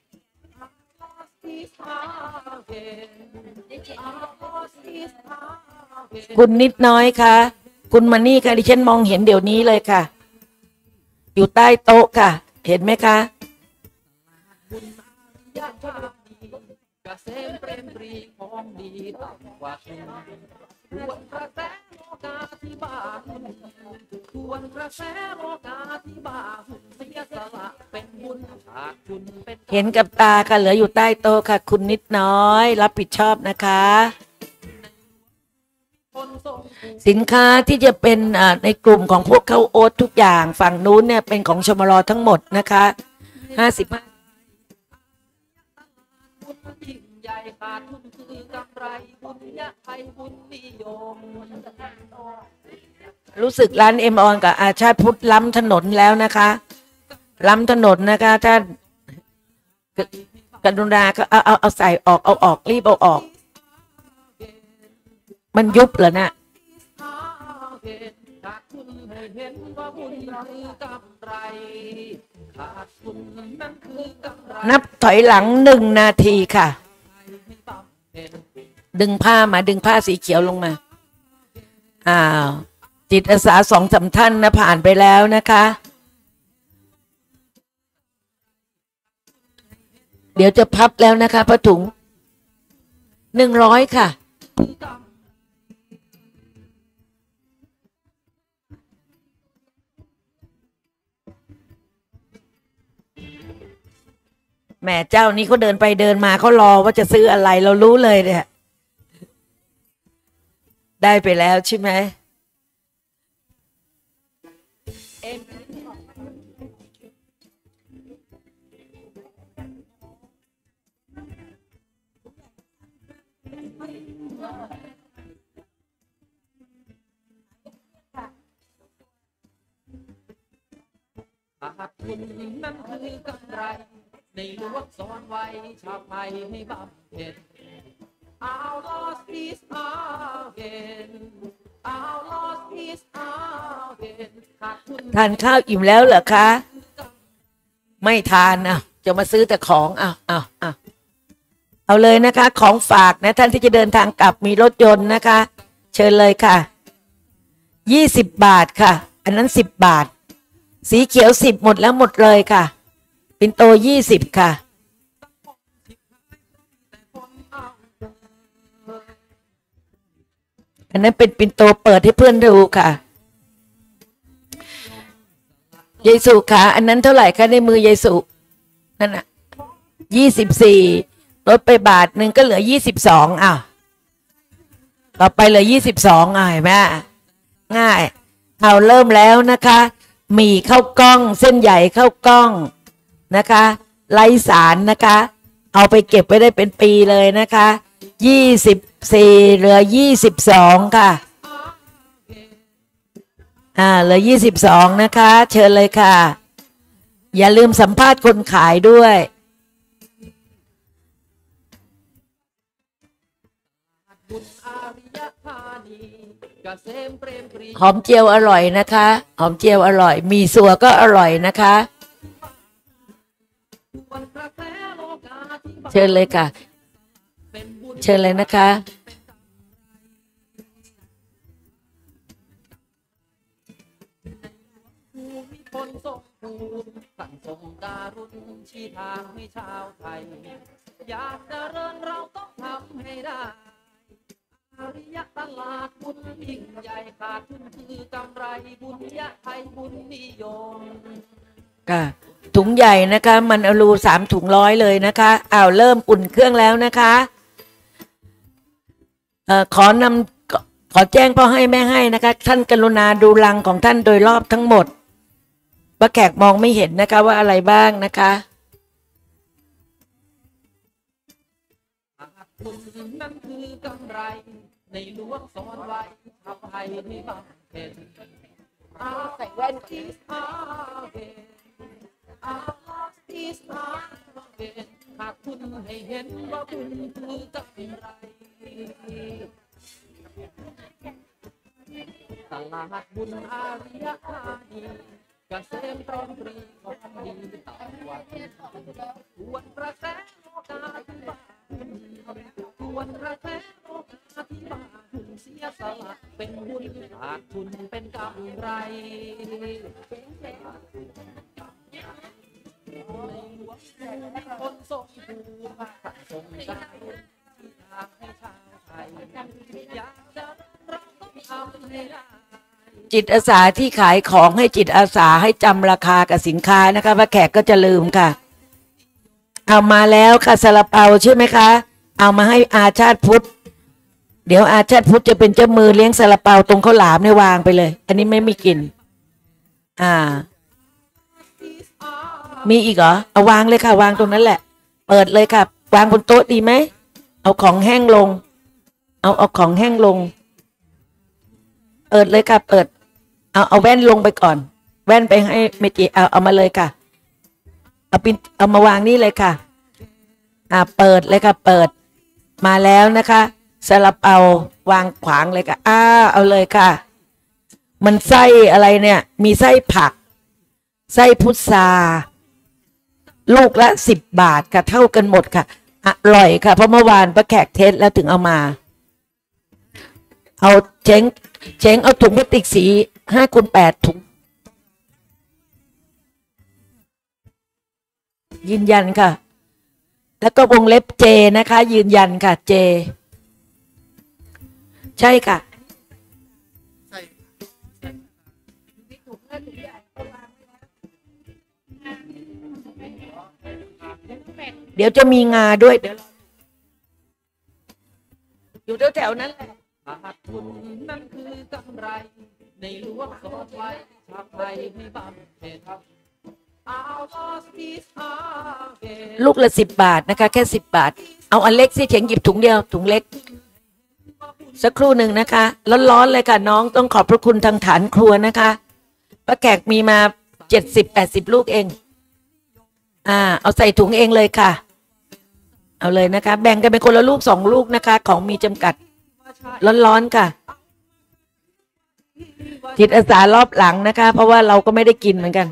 S1: คุณนิดน้อยค่ะคุณมานี่ค่ะดิฉันมองเห็นเดี๋ยวนี้เลยค่ะอยู่ใต้โต๊ะค่ะเห็นไหมคะ
S3: กษมเปรมปรีของดีต่ำกว่าคุณควรกระแสโลกาธิบาลควรกระแสโลกาธิบาลเสียสละเป็นบุญขาดทุนเป็น
S1: เห็นกับตาค่ะเหลืออยู่ใต้โต๊ะค่ะคุณนิดน้อยรับผิดชอบนะคะสินค้าที่จะเป็นในกลุ่มของพวกข้าวโอ๊ตทุกอย่างฝั่งนู้นเนี่ยเป็นของชมรทั้งหมดนะคะห้าสิบรู้สึกร้านเอ็มออนกับอาชาติพุทธล้ำถนนแล้วนะคะล้ำถนนนะคะท่านกรุณาก็เอาเอาเอาใส่ออกเอาออกรีบเอาออกมันยุบเหรอนะ
S3: เห็นว่าบุญคือกำไรขาดทุนนั่นคือกำไร
S1: นับถอยหลังหนึ่งนาทีค่ะดึงผ้ามาดึงผ้าสีเขียวลงมาอ้าวจิตอาสาสองสามท่านนะผ่านไปแล้วนะคะเดี๋ยวจะพับแล้วนะคะผ้าถุงหนึ่งร้อยค่ะแม่เจ้านี้เขาเดินไปเดินมาเขารอว่าจะซื้ออะไรเรารู้เลยเนี่ยได้ไปแล้วใช่ไหม
S3: ขาดทุนนั่นคือกำไรในหลวงสอนไว้ชาวไทยให้บำเพ็ญ Our lost is our gain Our lost is our gain ขาดทุน
S1: ทานข้าวอิ่มแล้วเหรอคะไม่ทานอ่ะจะมาซื้อแต่ของอ่ะอ่ะอ่ะเอาเลยนะคะของฝากนะท่านที่จะเดินทางกลับมีรถยนต์นะคะเชิญเลยค่ะยี่สิบบาทค่ะอันนั้นสิบบาทสีเขียวสิบหมดแล้วหมดเลยค่ะปิ่นโตยี่สิบค่ะอันนั้นเป็นปิ่นโตเปิดให้เพื่อนดูค่ะยายสุค่ะอันนั้นเท่าไหร่คะในมือยายสุนั่นน่ะยี่สิบสี่ลดไปบาทหนึ่งก็เหลือยี่สิบสองอ้าวต่อไปเหลือยี่สิบสองอ่ะเห็นไหมง่ายเอาเริ่มแล้วนะคะหมี่ข้าวกล้องเส้นใหญ่ข้าวกล้องนะคะไร้สารนะคะเอาไปเก็บไว้ได้เป็นปีเลยนะคะยี่สิบสี่เหลือยี่สิบสองค่ะอ่าเหลือยี่สิบสองนะคะเชิญเลยค่ะอย่าลืมสัมภาษณ์คนขายด้วยหอมเจียวอร่อยนะคะหอมเจียวอร่อยมีสัวก็อร่อยนะคะเชิญเลยค่ะเชิญเลยนะคะคนทรงภูมิท่านทรงการุณชี้ทางให้ชาวไทยอยากเจริญเราต้องทำให้ได้อริยตลาดบุญยิ่งใหญ่ขาดทุนคือกำไรบุญยะไทยบุญนิยมค่ะถุงใหญ่นะคะมันอลูสามถุงร้อยเลยนะคะอ้าวเริ่มอุ่นเครื่องแล้วนะคะเอ่อขอนำขอแจ้งพ่อให้แม่ให้นะคะท่านกรุณาดูรังของท่านโดยรอบทั้งหมดป้าแขกมองไม่เห็นนะคะว่าอะไรบ้างนะคะนั่นคือกำไรในหลวงสอนไว้ชาวไทยให้บำเพ็ญใส่แว่นที่อาเวนอาที่อาเวนหากคุณให้เห็นว่าคุณคือกำไรตลาดบุญอาริยธานีเกษมตรองตรีของดีต่างวัดควรกระแสโลกาธิบาลควรกระแสโลกาธิบาลคุณเสียสละเป็นบุญขาดทุนเป็นกำไรคนทรงภูมิทรงการุณที่ทางให้ชาวไทยอยากจะเราต้องทำให้ได้จิตอาสาที่ขายของให้จิตอาสาให้จำราคากับสินค้านะคะว่าแขกก็จะลืมค่ะเอามาแล้วค่ะซาลาเปาใช่ไหมคะเอามาให้อาชาติพุทธเดี๋ยวอาชาติพุทธจะเป็นเจ้ามือเลี้ยงซาลาเปาตรงข้าวหลามในวางไปเลยอันนี้ไม่มีกินอ่ามีอีกเหรอเอาวางเลยค่ะวางตรงนั้นแหละเปิดเลยค่ะวางบนโต๊ะดีไหมเอาของแห้งลงเอาเอาของแห้งลงเปิดเลยค่ะเปิดเอาเอาแว่นลงไปก่อนแว่นไปให้เมจิเอาเอามาเลยค่ะเอาปินเอามาวางนี่เลยค่ะอ่าเปิดเลยค่ะเปิดมาแล้วนะคะซาลาเปาวางขวางเลยค่ะอ้าเอาเลยค่ะมันไส้อะไรเนี่ยมีไส้ผักไส้พุทราลูกละสิบบาทค่ะเท่ากันหมดค่ะอร่อยค่ะเพราะเมื่อวานป้าแขกเทสแล้วถึงเอามาเอาเช้งเช้งเอาถุงพลาสติกสีห้าคูณแปดถุงยืนยันค่ะแล้วก็วงเล็บเจนะคะยืนยันค่ะเจใช่ค่ะเดี๋ยวจะมีงาด้วยเดี๋ยวอยู่แถวๆนั้นแหละ
S3: ขาดทุนนั่นคือกำไรในหลวงสอนไว้ชาวไทยให้บำเพ็ญครับ
S1: ลูกละสิบบาทนะคะแค่สิบบาทเอาอันเล็กสิเฉียงหยิบถุงเดียวถุงเล็กสักครู่หนึ่งนะคะร้อนๆเลยค่ะน้องต้องขอบพระคุณทางฐานครัวนะคะป้าแขกมีมาเจ็ดสิบแปดสิบลูกเองอ่าเอาใส่ถุงเองเลยค่ะเอาเลยนะคะแบ่งกันเป็นคนละลูกสองลูกนะคะของมีจำกัดร้อนๆค่ะจิตอาสารอบหลังนะคะเพราะว่าเราก็ไม่ได้กินเหมือนกัน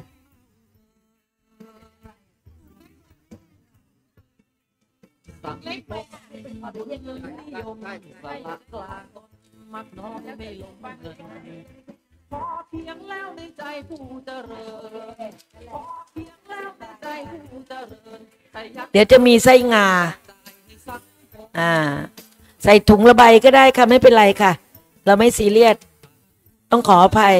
S3: สังคมมาดูนิยมสลักกลางมักน้อยไม่ลงเงินพอเพียงแล้วในใจผู้เจริญพอเพียงแล้วในใจผู้เจริญ
S1: เดี๋ยวจะมีไส้งาอ่าใส่ถุงระบายก็ได้ค่ะไม่เป็นไรค่ะเราไม่ซีเรียสต้องขออภัย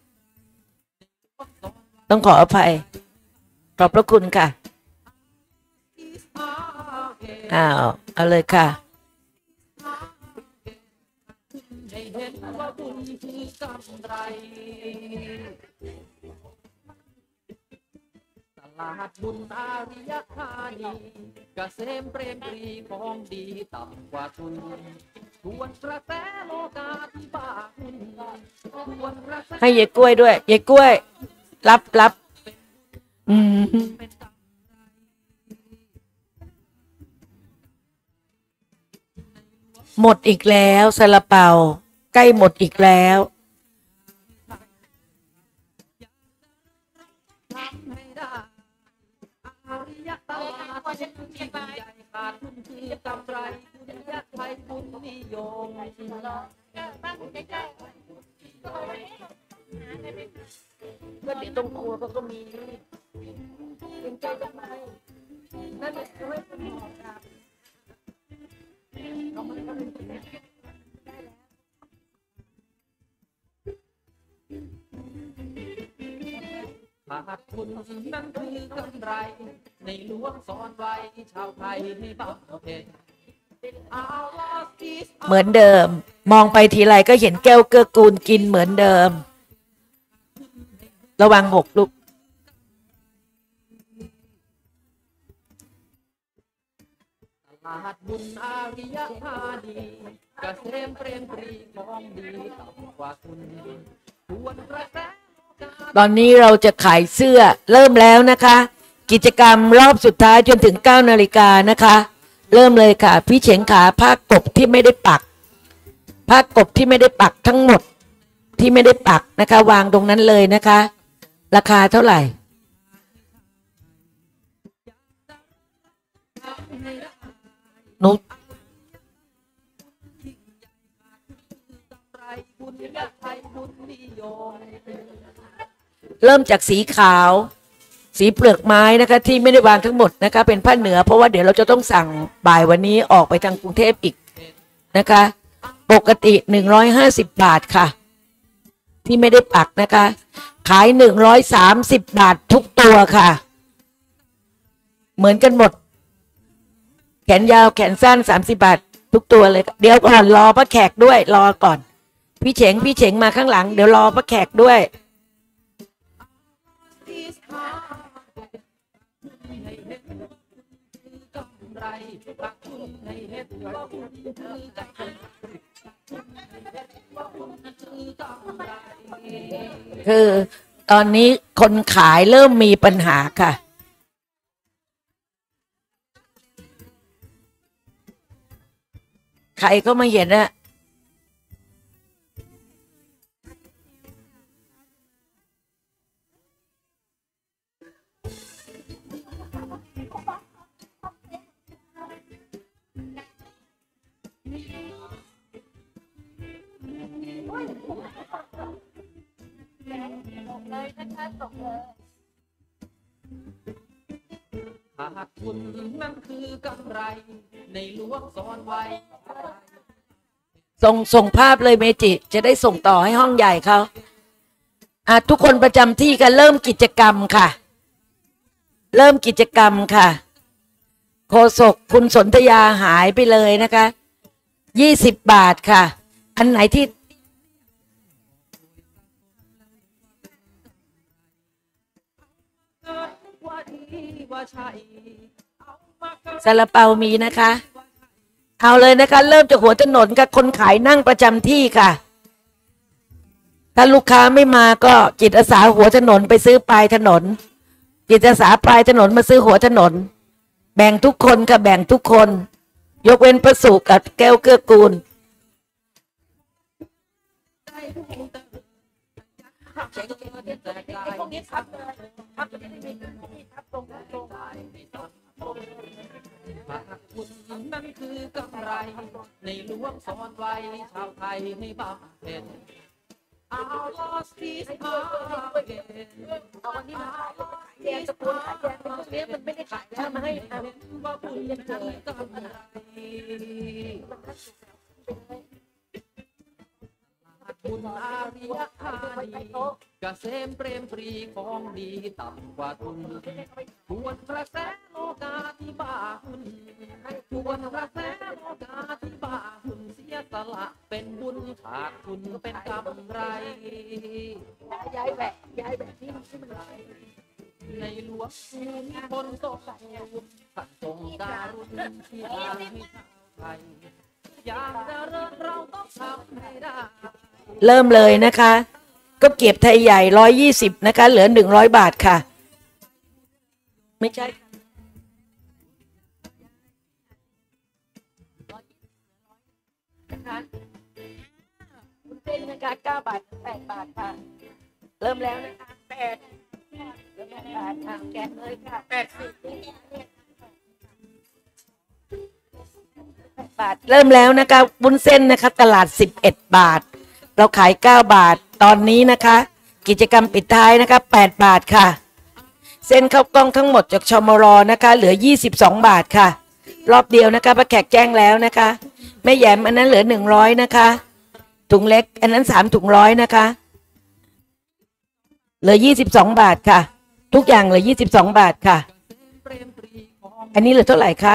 S1: ต้องขออภัยขอบพระคุณค่ะอ้าวเอาเลยค่ะ
S3: ตลาดบุญอาริยธานีเกษมเปรมปรีของดีต่ำกว่าทุนทวนกระแสโลกาภิบาล
S1: ให้ยายกล้วยด้วยยายกล้วยรับรับอืมหมดอีกแล้วซาลาเปาใกล้หมดอีกแล้วก็เดี๋ยวตรงครัวก็มีเป็นใจทำไมนั่นแหละจะไม่เป็นหมอกครับ
S3: ขาดทุนนั่นคือกำไรในหลวงสอนไว้ชาวไทยให้บำเพ็ญ
S1: เหมือนเดิมมองไปทีไรก็เห็นแก้วเกื้อกูลกินเหมือนเดิมระวังหกลูก
S3: ตลาดบุญอาริยธานีเกษมเปรมปรีของดีต่ำกว่าคุณทวนกระแส
S1: ตอนนี้เราจะขายเสื้อเริ่มแล้วนะคะกิจกรรมรอบสุดท้ายจนถึงเก้านาฬิกานะคะเริ่มเลยค่ะพี่เฉียงขาผ้ากบที่ไม่ได้ปักผ้ากบที่ไม่ได้ปักทั้งหมดที่ไม่ได้ปักนะคะวางตรงนั้นเลยนะคะราคาเท่าไหร่นุ๊กเริ่มจากสีขาวสีเปลือกไม้นะคะที่ไม่ได้วางทั้งหมดนะคะเป็นผ้าเหนือเพราะว่าเดี๋ยวเราจะต้องสั่งบ่ายวันนี้ออกไปทางกรุงเทพอีกนะคะปกติหนึ่งร้อยห้าสิบบาทค่ะที่ไม่ได้ปักนะคะขายหนึ่งร้อยสามสิบบาททุกตัวค่ะเหมือนกันหมดแขนยาวแขนสั้นสามสิบบาททุกตัวเลยเดี๋ยวก่อนรอป้าแขกด้วยรอก่อนพี่เฉงพี่เฉงมาข้างหลังเดี๋ยวรอป้าแขกด้วยคือตอนนี้คนขายเริ่มมีปัญหาค่ะใครก็มาเห็นอะเลยนะคะส่งเลย
S3: ขาดทุนนั่นคือกำไรในหลวงสอนไว้
S1: ส่งส่งภาพเลยเมจิจะได้ส่งต่อให้ห้องใหญ่เขาอ่ะทุกคนประจำที่กันเริ่มกิจกรรมค่ะ เริ่มกิจกรรมค่ะโฆษกคุณสนธยาหายไปเลยนะคะยี่สิบบาทค่ะอันไหนที่ซาลาเปามีนะคะเอาเลยนะคะเริ่มจากหัวถนนกับคนขายนั่งประจำที่ค่ะถ้าลูกค้าไม่มาก็จิตอาสาหัวถนนไปซื้อปลายถนนจิตอาสาปลายถนนมาซื้อหัวถนนแบ่งทุกคนค่ะแบ่งทุกคนยกเว้นประสุกับแก้วเกื้อกูลพวกนี้ทับเลยทับจะได้มีทับตรงตรง
S3: นั่นคือกำไรในหลวงสอนไว้ชาวไทยให้บำเพ็ญเอาลอสที่มาเก็น
S1: เอาวันนี้มาขายแยกสกุลขายแยกเป็นพวกนี้มันไม่ได้ขายแล้วมาให้
S3: ว่าคุณยังเจอกำไรคุณอาริยธานีเกษมเปรมปรีของดีต่ำกว่าทุนทวนกระแสโลกาที่บ้าหุ่นทวนกระแสโลกาที่บ้าหุ่นเสียสละเป็นบุญขาดทุนเป็นกำไร
S1: ย้ายแบกย้ายแบกที่มันที่มันไร
S3: ในหลวงมีคนสงสัยท่านทรงการุณที่ทางให้ชาวไทยอยากจะเริ่มเราต้องทำให้ได้
S1: เริ่มเลยนะคะก็เก็บไทยใหญ่ร้อยยี่สิบนะคะเหลือหนึ่งร้อยบาทค่ะไม่ใช่นะคะคุณเต้นนะคะเก้าบาทแปดบาทค่ะเริ่มแล้วนะคะแปดเริ่มแปดบาทค่ะแกะเลยค่ะแปดสิบบาทเริ่มแล้วนะคะวุ้นเส้นนะคะตลาดสิบเอ็ดบาทเราขายเก้าบาทตอนนี้นะคะกิจกรรมปิดท้ายนะคะแปดบาทค่ะเส้นข้าวกล้องทั้งหมดจากชมรนะคะเหลือยี่สิบสองบาทค่ะรอบเดียวนะคะป้าแขกแจ้งแล้วนะคะแม่แยมอันนั้นเหลือหนึ่งร้อยนะคะถุงเล็กอันนั้นสามถุงร้อยนะคะเหลือยี่สิบสองบาทค่ะทุกอย่างเหลือยี่สิบสองบาทค่ะอันนี้เหลือเท่าไหร่คะ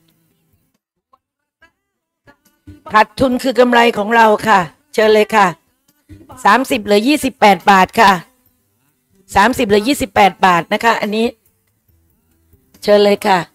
S1: ขาดทุนคือกำไรของเราค่ะเชิญเลยค่ะสามสิบเหลือยี่สิบแปดบาทค่ะสามสิบเหลือยี่สิบแปดบาทนะคะอันนี้เชิญเลยค่ะ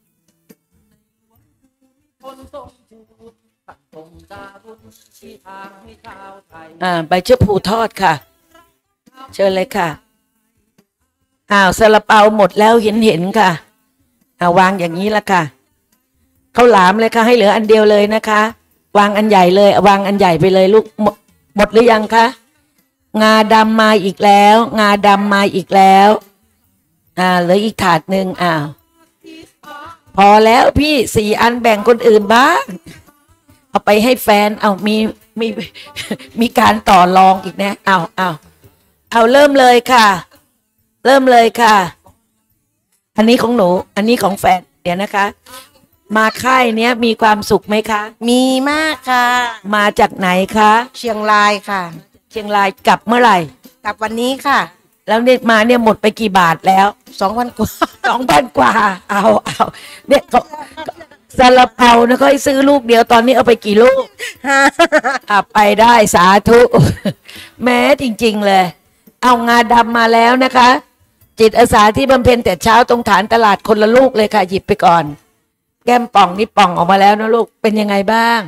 S1: อ่าใบเชื้อผูทอดค่ะเชิญเลยค่ะอ้าวซาลาเปาหมดแล้วเห็นเห็นค่ะเอาวางอย่างนี้ละค่ะข้าวหลามเลยค่ะให้เหลืออันเดียวเลยนะคะวางอันใหญ่เลยวางอันใหญ่ไปเลยลูกหมดหมดหรือยังคะงาดำมาอีกแล้วงาดำมาอีกแล้วอ่าเหลืออีกถาดหนึ่งอ้าวพอแล้วพี่สี่อันแบ่งคนอื่นบ้างเอาไปให้แฟนเอามีมีมีการต่อรองอีกนะเอาเอาเอาเริ่มเลยค่ะเริ่มเลยค่ะอันนี้ของหนูอันนี้ของแฟนเดี๋ยวนะคะมาค่ายเนี้ยมีความสุขไหมคะ
S4: มีมากค่ะ
S1: มาจากไหนคะ
S4: เชียงรายค่ะ
S1: เชียงรายกลับเมื่อไหร่
S4: กลับวันนี้ค่ะ
S1: แล้วเนี่ยมาเนี่ยหมดไปกี่บาทแล้ว
S4: สองพันกว่า
S1: สองพันกว่าเอาเอาเนี่ยซาลาเปานะก็ให้ซื้อลูกเดียวตอนนี้เอาไปกี่ลูกอ่ะไปได้สาธุแม้จริงๆเลยเอางาดำมาแล้วนะคะจิตอาสาที่บำเพ็ญแต่เช้าตรงฐานตลาดคนละลูกเลยค่ะหยิบไปก่อนแก้มป่องนี่ป่องออกมาแล้วนะลูกเป็นยังไงบ้าง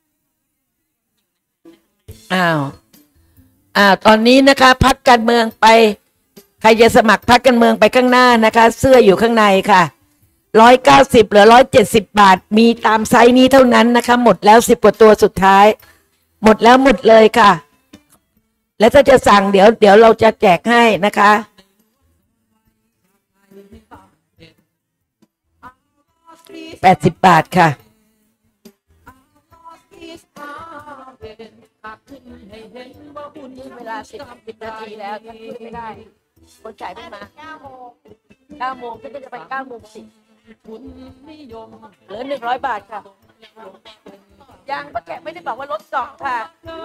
S1: อ้าวอ้าวตอนนี้นะคะพักการเมืองไปใครจะสมัครพักการเมืองไปข้างหน้านะคะเสื้ออยู่ข้างในค่ะร้อยเก้าสิบเหลือร้อยเจ็ดสิบบาทมีตามไซส์นี้เท่านั้นนะคะหมดแล้วสิบกว่าตัวสุดท้ายหมดแล้วหมดเลยค่ะแล้วถ้าจะสั่งเดี๋ยวเดี๋ยวเราจะแจกให้นะคะแปดสิบบาทค่ะนี่เวลาสิบสิบนาทีแล้วถ้าขึ้นไม่ได้คนจ่ายไม่มาเก้าโมงเก้าโมงก็จะไปเก้าโมงสิบเหลือหนึ่งร้อยบาทค่ะยังป้าแกะไม่ได้บอกว่าลดกล่องค่ะ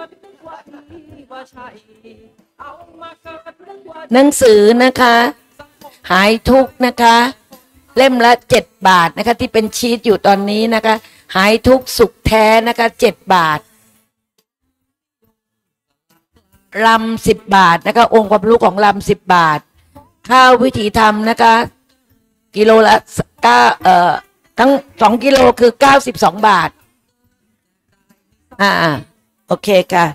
S1: หนังสือนะคะหายทุกนะคะ เล่มละเจ็ดบาทนะคะที่เป็นชีทอยู่ตอนนี้นะคะหายทุกสุขแท้นะคะเจ็ดบาทลำสิบบาทนะคะองค์ความรู้ของลำสิบบาทข้าววิถีธรรมนะคะกิโลละเก้าเอ่อทั้งสองกิโลคือเก้าสิบสองบาทอ่าโอเคค่ะ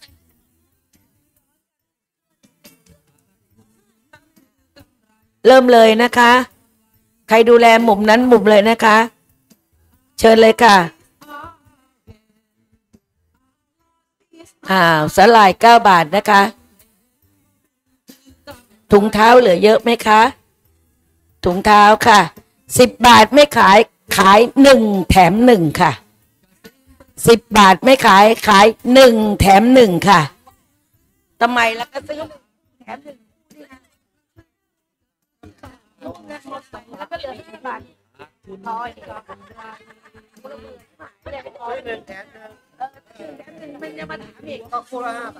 S1: เริ่มเลยนะคะใครดูแลมุมนั้นมุมเลยนะคะเชิญเลยค่ะอ้าวสลายเก้าบาทนะคะถุงเท้าเหลือเยอะไหมคะถุงเท้าค่ะสิบบาทไม่ขายขายหนึ่งแถมหนึ่งค่ะสิบบาทไม่ขายขายหนึ่งแถมหนึ่งค่ะทำไมแล้วก็ซื้อแถมหนึ่งแล้วก็เหลือห้าบาทพอยไม่ได้ไปพอยหนึ่งแถมหนึ่งเออแถมหนึ่งมันจะมาถามอีกก็คู่ละห้าบาท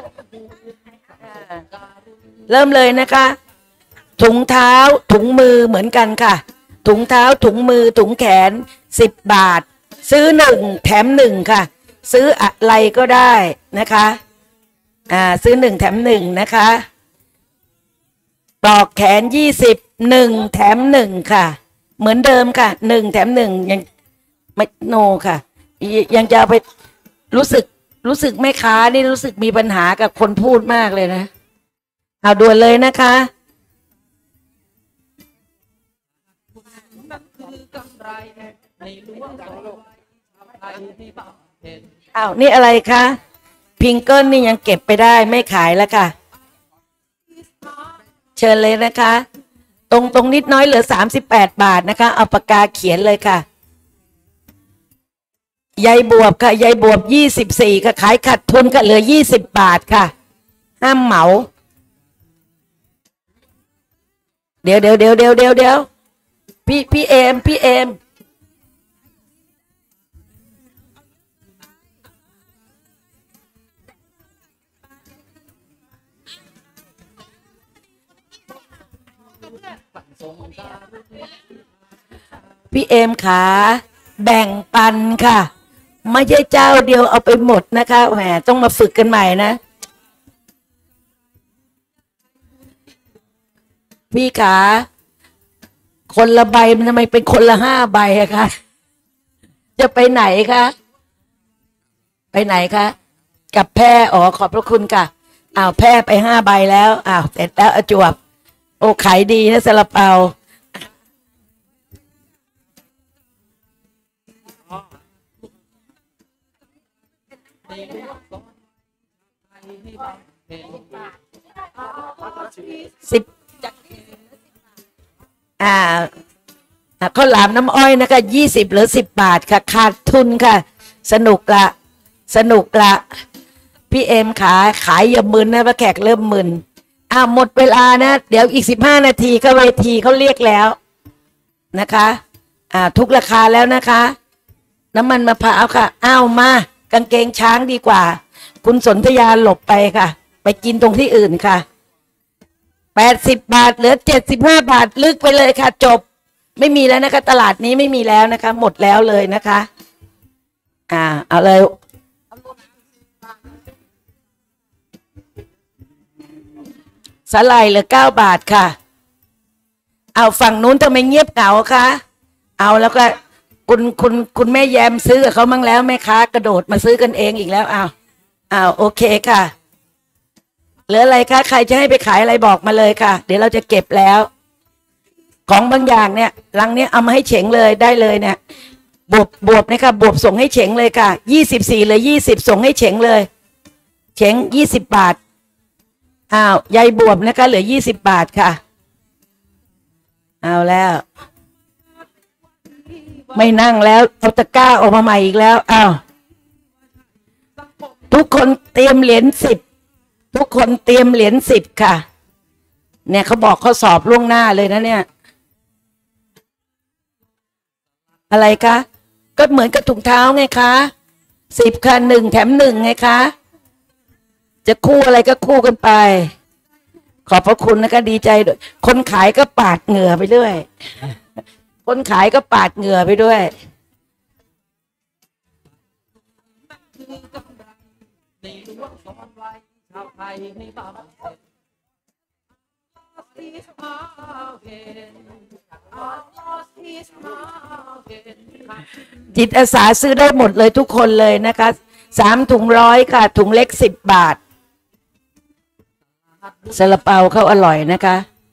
S1: เริ่มเลยนะคะถุงเท้าถุงมือเหมือนกันค่ะถุงเท้าถุงมือถุงแขนสิบบาทซื้อหนึ่งแถมหนึ่งค่ะซื้ออะไรก็ได้นะคะอ่าซื้อหนึ่งแถมหนึ่งนะคะปลอกแขนยี่สิบหนึ่งแถมหนึ่งค่ะเหมือนเดิมค่ะหนึ่งแถมหนึ่งยังไม่โนค่ะยังจะไปรู้สึกรู้สึกแม่ค้านี่รู้สึกมีปัญหากับคนพูดมากเลยนะเอาด่วนเลยนะคะอ้าวนี่อะไรคะพิงเกิลนี่ยังเก็บไปได้ไม่ขายแล้วค่ะเชิญเลยนะคะตรงตรงนิดน้อยเหลือสามสิบแปดบาทนะคะเอาปากกาเขียนเลยค่ะใยบวบค่ะใยบวบยี่สิบสี่ค่ะขายขาดทุนค่ะเหลือยี่สิบบาทค่ะห้ามเหมาเดี๋ยวเดี๋ยวเดี๋ยวเดี๋ยวเดี๋ยวเดี๋ยวพี่พี่เอมพี่เอมพี่เอมขาแบ่งปันค่ะไม่ใช่เจ้าเดียวเอาไปหมดนะคะแหมต้องมาฝึกกันใหม่นะพี่ขาคนละใบมันทำไมเป็นคนละห้าใบอะคะจะไปไหนคะไปไหนคะกับแพร่อ๋อขอบพระคุณค่ะอ้าวแพร่ไปห้าใบแล้วอ้าวเสร็จแล้วอจวบโอ้ขายดีนะซาลาเปาสิบอ่าข้าวหลามน้ำอ้อยนะคะยี่สิบหรือสิบบาทค่ะขาดทุนค่ะสนุกละสนุกละพี่เอ็มขาขายอย่ามึนนะพระแขกเริ่มมึนอ้าวหมดเวลานะเดี๋ยวอีกสิบห้านาทีก็เวทีเขาเรียกแล้วนะคะอ่าทุกราคาแล้วนะคะน้ำมันมะพร้าวค่ะอ้าวมากางเกงช้างดีกว่าคุณสนธยาหลบไปค่ะไปกินตรงที่อื่นค่ะแปดสิบบาทเหลือเจ็ดสิบห้าบาทลึกไปเลยค่ะจบไม่มีแล้วนะคะตลาดนี้ไม่มีแล้วนะคะหมดแล้วเลยนะคะอ่าเอาเลยสาหร่ายเหลือเก้าบาทค่ะเอาฝั่งนู้นทำไมเงียบเหงาคะเอาแล้วก็คุณคุณคุณแม่แยมซื้อกับเขามั่งแล้วแม่ค้ากระโดดมาซื้อกันเองอีกแล้วอ้าวอ้าวโอเคค่ะเหลืออะไรคะใครจะให้ไปขายอะไรบอกมาเลยค่ะเดี๋ยวเราจะเก็บแล้วของบางอย่างเนี่ยลังเนี้ยเอามาให้เฉงเลยได้เลยเนี่ยบวบบวบนะคะบวบส่งให้เฉงเลยค่ะยี่สิบสี่เลยยี่สิบส่งให้เฉงเลยเฉงยี่สิบบาทอ้าวใยบวบนะคะเหลือยี่สิบบาทค่ะเอาแล้วไม่นั่งแล้วเอาตะกร้าออกมาใหม่อีกแล้วอ้าวทุทุกคนเตรียมเหรียญสิบทุกคนเตรียมเหรียญสิบค่ะเนี่ยเขาบอกเขาสอบล่วงหน้าเลยนะเนี่ยอะไรคะก็เหมือนกับถุงเท้าไงคะสิบค่ะหนึ่งแถมหนึ่งไงคะจะคู่อะไรก็คู่กันไปขอบพระคุณนะคะดีใจด้วยคนขายก็ปาดเหงื่อไปด้วยคนขายก็ปาดเหงื่อไปด้วย
S3: ในหลวงสอนไว้ชาวไทยให้บำเพ็ญ
S1: จิตอาสาซื้อได้หมดเลยทุกคนเลยนะคะสามถุงร้อยค่ะถุงเล็กสิบบาทซาลาเปาเขาอร่อยนะคะ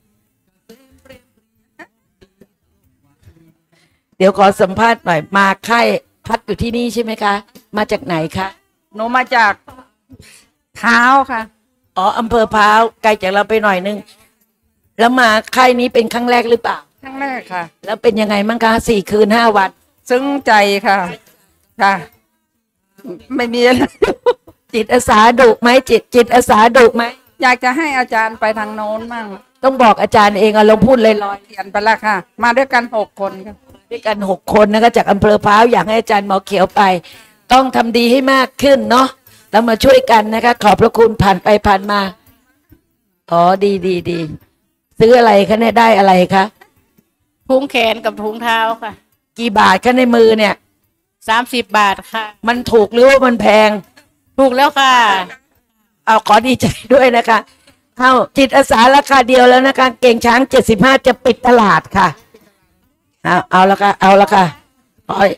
S1: เดี๋ยวขอสัมภาษณ์หน่อยมาค่ายพักอยู่ที่นี่ใช่ไหมคะมาจากไหนคะ
S5: หนูมาจากเท้าค่ะ
S1: อ๋ออำเภอพร้าวไกลจากเราไปหน่อยนึงแล้วมาค่ายนี้เป็นครั้งแรกหรือเปล่า
S5: ครั้งแรกค่ะ
S1: แล้วเป็นยังไงมั่งคะสี่คืนห้าวัน
S5: ซึ้งใจค่ะค่ะไม่มีอะไร
S1: จิตอาสาดุไหมจิตจิตอาสาดุไหม
S5: อยากจะให้อาจารย์ไปทางโน้นมั่ง
S1: ต้องบอกอาจารย์เองเอาเราพูดลอย
S5: ๆเขียนไปแล้วค่ะมาด้วยกันหกคนค่ะ
S1: ด้วยกันหกคนนะคะจากอำเภอพร้าวอยากให้อาจารย์หมอเขียวไปต้องทำดีให้มากขึ้นเนาะแล้วมาช่วยกันนะคะขอบพระคุณผ่านไปผ่านมาอ๋อดีดีดีซื้ออะไรคะเนี่ยได้อะไรคะ
S6: ถุงแขนกับถุงเท้าค่ะ
S1: กี่บาทคะในมือเนี่ย
S6: สามสิบบาทค่ะ
S1: มันถูกหรือว่ามันแพง
S6: ถูกแล้วค่ะ
S1: เอาขอดีใจด้วยนะคะเอาจิตอาสาราคาเดียวแล้วนะคะเก่งช้างเจ็ดสิบห้าจะปิดตลาดค่ะเอาเอาละค่ะเอาละค่ะปล่อย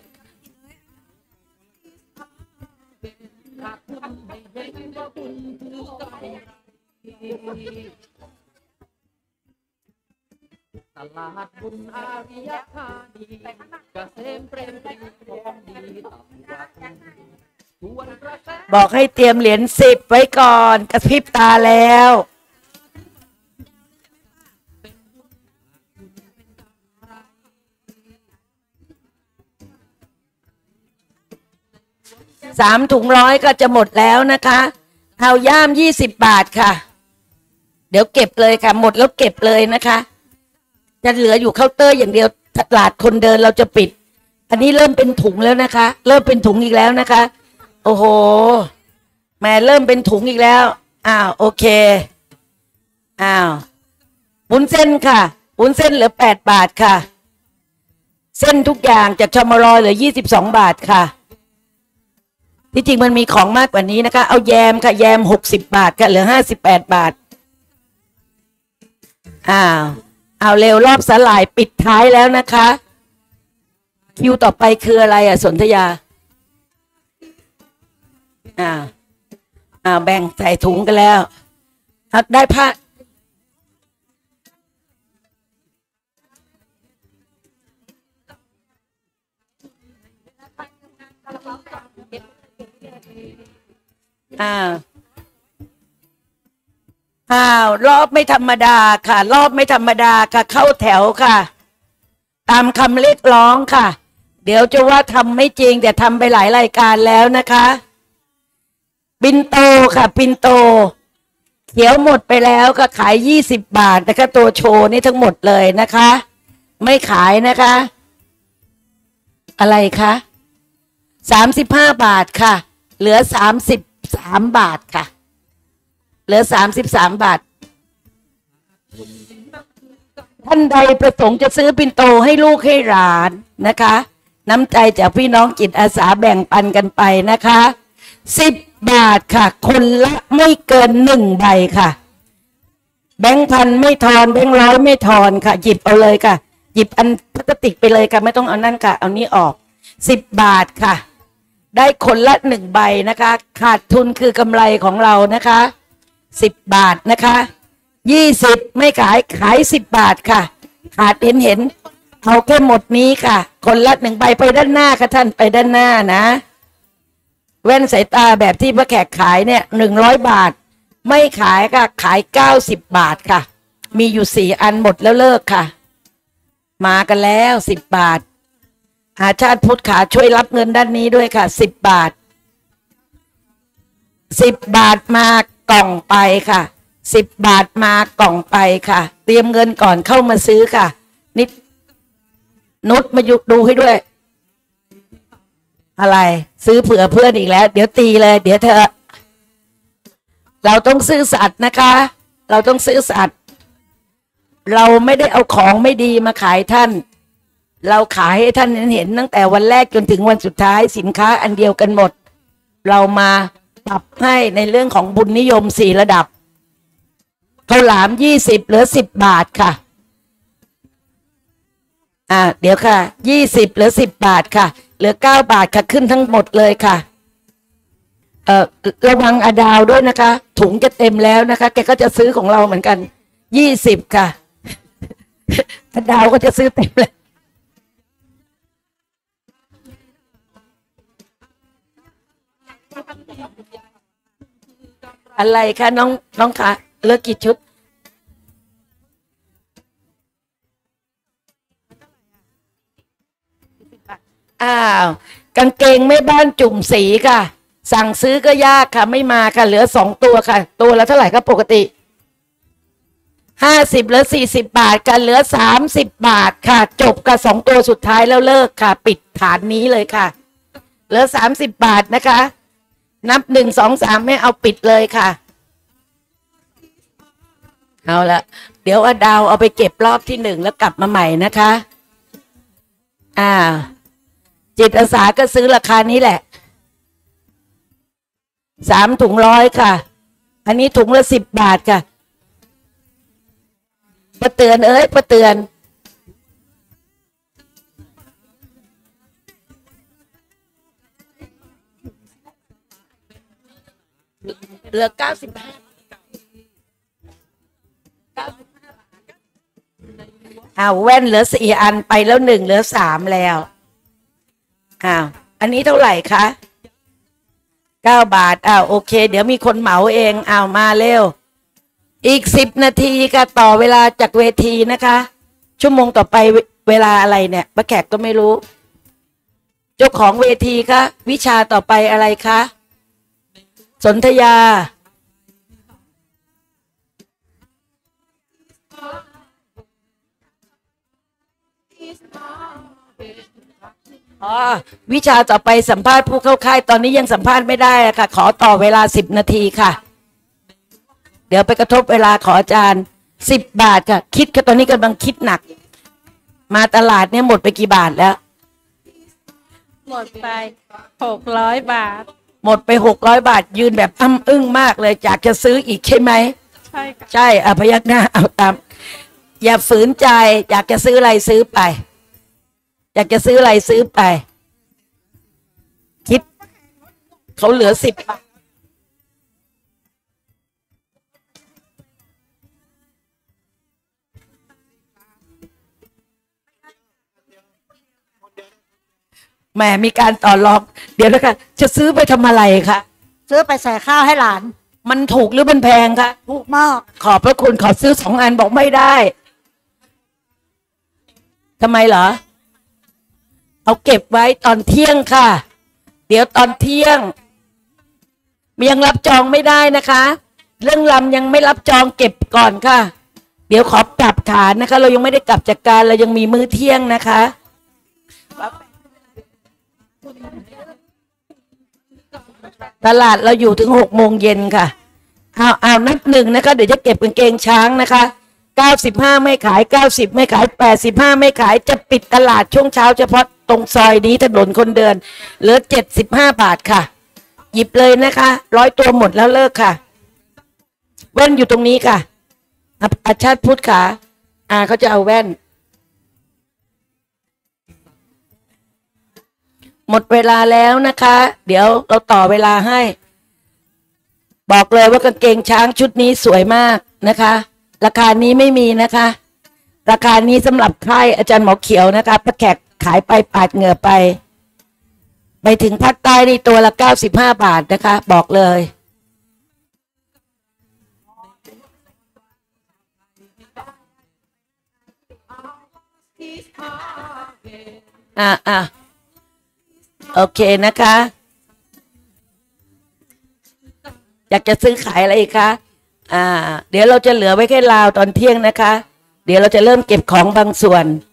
S3: ตลาดบุญอาริยธานีเกษมเปรมปรีของดีต่างวัด
S1: บอกให้เตรียมเหรียญสิบไว้ก่อนกระพริบตาแล้วสามถุงร้อยก็จะหมดแล้วนะคะเอาย่ามยี่สิบบาทค่ะเดี๋ยวเก็บเลยค่ะหมดแล้วเก็บเลยนะคะจะเหลืออยู่เคาน์เตอร์อย่างเดียวตลาดคนเดินเราจะปิดอันนี้เริ่มเป็นถุงแล้วนะคะเริ่มเป็นถุงอีกแล้วนะคะโอ้โหแม่เริ่มเป็นถุงอีกแล้วอ้าวโอเคอ้าววุ้นเส้นค่ะวุ้นเส้นเหลือแปดบาทค่ะเส้นทุกอย่างจากชมรอยเหลือยี่สิบสองบาทค่ะที่จริงมันมีของมากกว่านี้นะคะเอาแยมค่ะแยมหกสิบบาทค่ะเหลือห้าสิบแปดบาทอ้าวเอาเร็วรอบสลายปิดท้ายแล้วนะคะคิวต่อไปคืออะไรอ่ะสนธยาอ่าอ่าแบ่งใส่ถุงกันแล้วได้ผ้าอ้าวอ้าวรอบไม่ธรรมดาค่ะรอบไม่ธรรมดาค่ะเข้าแถวค่ะตามคำเรียกร้องค่ะเดี๋ยวจะว่าทำไม่จริงแต่ทำไปหลายรายการแล้วนะคะปินโตค่ะปินโตเขียวหมดไปแล้วก็ขายยี่สิบบาทนะคะตัวโชว์นี่ทั้งหมดเลยนะคะไม่ขายนะคะอะไรคะสามสิบห้าบาทค่ะเหลือสามสิบสามบาทค่ะเหลือสามสิบสามบาทท่านใดประสงค์จะซื้อปินโตให้ลูกให้หลานนะคะน้ำใจจากพี่น้องจิตอาสาแบ่งปันกันไปนะคะสิบบาทค่ะคนละไม่เกินหนึ่งใบค่ะแบงค์พันไม่ทอนแบงค์ร้อยไม่ทอนค่ะหยิบเอาเลยค่ะหยิบอันพลาสติกไปเลยค่ะไม่ต้องเอานั่นค่ะเอานี้ออกสิบบาทค่ะได้คนละหนึ่งใบนะคะขาดทุนคือกำไรของเรานะคะสิบบาทนะคะยี่สิบไม่ขายขายสิบบาทค่ะขาดเห็นเห็นเอาแค่หมดนี้ค่ะคนละหนึ่งใบไปด้านหน้าค่ะท่านไปด้านหน้านะแว่นสายตาแบบที่พระแขกขายเนี่ยหนึ่งร้อยบาทไม่ขายค่ะขายเก้าสิบบาทค่ะมีอยู่สี่อันหมดแล้วเลิกค่ะมากันแล้วสิบบาทอาชาติพุทธขาช่วยรับเงินด้านนี้ด้วยค่ะสิบบาทสิบบาทมากล่องไปค่ะสิบบาทมากล่องไปค่ะเตรียมเงินก่อนเข้ามาซื้อค่ะนิดนุชมายุดูให้ด้วยอะไรซื้อเผื่อเพื่อนอีกแล้วเดี๋ยวตีเลยเดี๋ยวเธอเราต้องซื่อสัตย์นะคะ เราต้องซื่อสัตย์เราไม่ได้เอาของไม่ดีมาขายท่านเราขายให้ท่านเห็นตั้งแต่วันแรกจนถึงวันสุดท้ายสินค้าอันเดียวกันหมดเรามาปรับให้ในเรื่องของบุญนิยมสี่ระดับข้าวหลามยี่สิบเหลือสิบบาทค่ะอ่าเดี๋ยวค่ะยี่สิบเหลือสิบบาทค่ะเหลือเก้าบาทค่ะขึ้นทั้งหมดเลยค่ะเอ่อระวังอดาวด้วยนะคะถุงจะเต็มแล้วนะคะแกก็จะซื้อของเราเหมือนกันยี่สิบค่ะอดาวก็จะซื้อเต็มเลยอะไรคะน้องน้องคะเลิกกี่ชุดอ้าวกางเกงแม่บ้านจุ่มสีค่ะสั่งซื้อก็ยากค่ะไม่มาค่ะเหลือสองตัวค่ะตัวละเท่าไหร่ครับปกติห้าสิบเหลือสี่สิบบาทกันเหลือสามสิบบาทค่ะจบกับสองตัวสุดท้ายแล้วเลิกค่ะปิดฐานนี้เลยค่ะเหลือสามสิบบาทนะคะนับหนึ่งสองสามไม่เอาปิดเลยค่ะเอาละเดี๋ยวอดาวเอาไปเก็บรอบที่หนึ่งแล้วกลับมาใหม่นะคะอ่าจิตอาสาก็ซื้อราคานี้แหละสามถุงร้อยค่ะอันนี้ถุงละสิบบาทค่ะประเตือนเอ้ยประเตือนเหลือเก้าสิบห้าอ้าวแว่นเหลือสี่อันไปแล้วหนึ่งเหลือสามแล้วอ้าวอันนี้เท่าไหร่คะเก้าบาทอ้าวโอเคเดี๋ยวมีคนเหมาเองอ้าวมาเร็วอีกสิบนาทีค่ะต่อเวลาจากเวทีนะคะชั่วโมงต่อไปเวลาอะไรเนี่ยป้าแขกก็ไม่รู้เจ้าของเวทีคะวิชาต่อไปอะไรคะสนธยาอ๋อวิชาต่อไปสัมภาษณ์ผู้เข้าค่ายตอนนี้ยังสัมภาษณ์ไม่ได้ค่ะขอต่อเวลาสิบนาทีค่ะเดี๋ยวไปกระทบเวลาขออาจารย์สิบบาทค่ะคิดค่ะตอนนี้กำลังคิดหนักมาตลาดเนี่ยหมดไปกี่บาทแล้ว
S6: หมดไปหกร้อยบาท
S1: หมดไปหกร้อยบาทยืนแบบอ้ำอึ้งมากเลยอยากจะซื้ออีกใช่ไหม
S6: ใช่ค่ะ
S1: ใช่อ่ะพยักหน้าเอาตามอย่าฝืนใจอยากจะซื้ออะไรซื้อไปอยากจะซื้ออะไรซื้อไปคิดเขาเหลือสิบบาทแหมมีการต่อรองเดี๋ยวนะคะจะซื้อไปทำอะไรคะ
S2: ซื้อไปใส่ข้าวให้หลาน
S1: มันถูกหรือมันแพงคะ
S2: ถูกมาก
S1: ขอบพระคุณขอซื้อสองอันบอกไม่ได้ทำไมเหรอเอาเก็บไว้ตอนเที่ยงค่ะเดี๋ยวตอนเที่ยงยังรับจองไม่ได้นะคะเรื่องลำยังไม่รับจองเก็บก่อนค่ะเดี๋ยวขอปรับฐานนะคะเรายังไม่ได้กลับจากการเรายังมีมื้อเที่ยงนะคะตลาดเราอยู่ถึงหกโมงเย็นค่ะเอาเอานับหนึ่งนะคะเดี๋ยวจะเก็บกางเกงช้างนะคะเก้าสิบห้าไม่ขายเก้าสิบไม่ขายแปดสิบห้าไม่ขายจะปิดตลาดช่วงเช้าเฉพาะตรงซอยนี้ถนนคนเดินเหลือเจ็ดสิบห้าบาทค่ะหยิบเลยนะคะร้อยตัวหมดแล้วเลิกค่ะแว่นอยู่ตรงนี้ค่ะอาชาติพุทธค่ะอ่าเขาจะเอาแว่นหมดเวลาแล้วนะคะเดี๋ยวเราต่อเวลาให้บอกเลยว่ากางเกงช้างชุดนี้สวยมากนะคะราคานี้ไม่มีนะคะราคานี้สำหรับค่ายอาจารย์หมอเขียวนะคะป้าแขกขายไปปาดเหงื่อไปไปถึงภาคใต้นี่ตัวละเก้าสิบห้าบาทนะคะบอกเลยอ่ะอ่ะโอเคนะคะอยากจะซื้อขายอะไรอีกคะอ่า เดี๋ยวเราจะเหลือไว้แค่ราวตอนเที่ยงนะคะ เดี๋ยวเราจะเริ่มเก็บของบางส่วน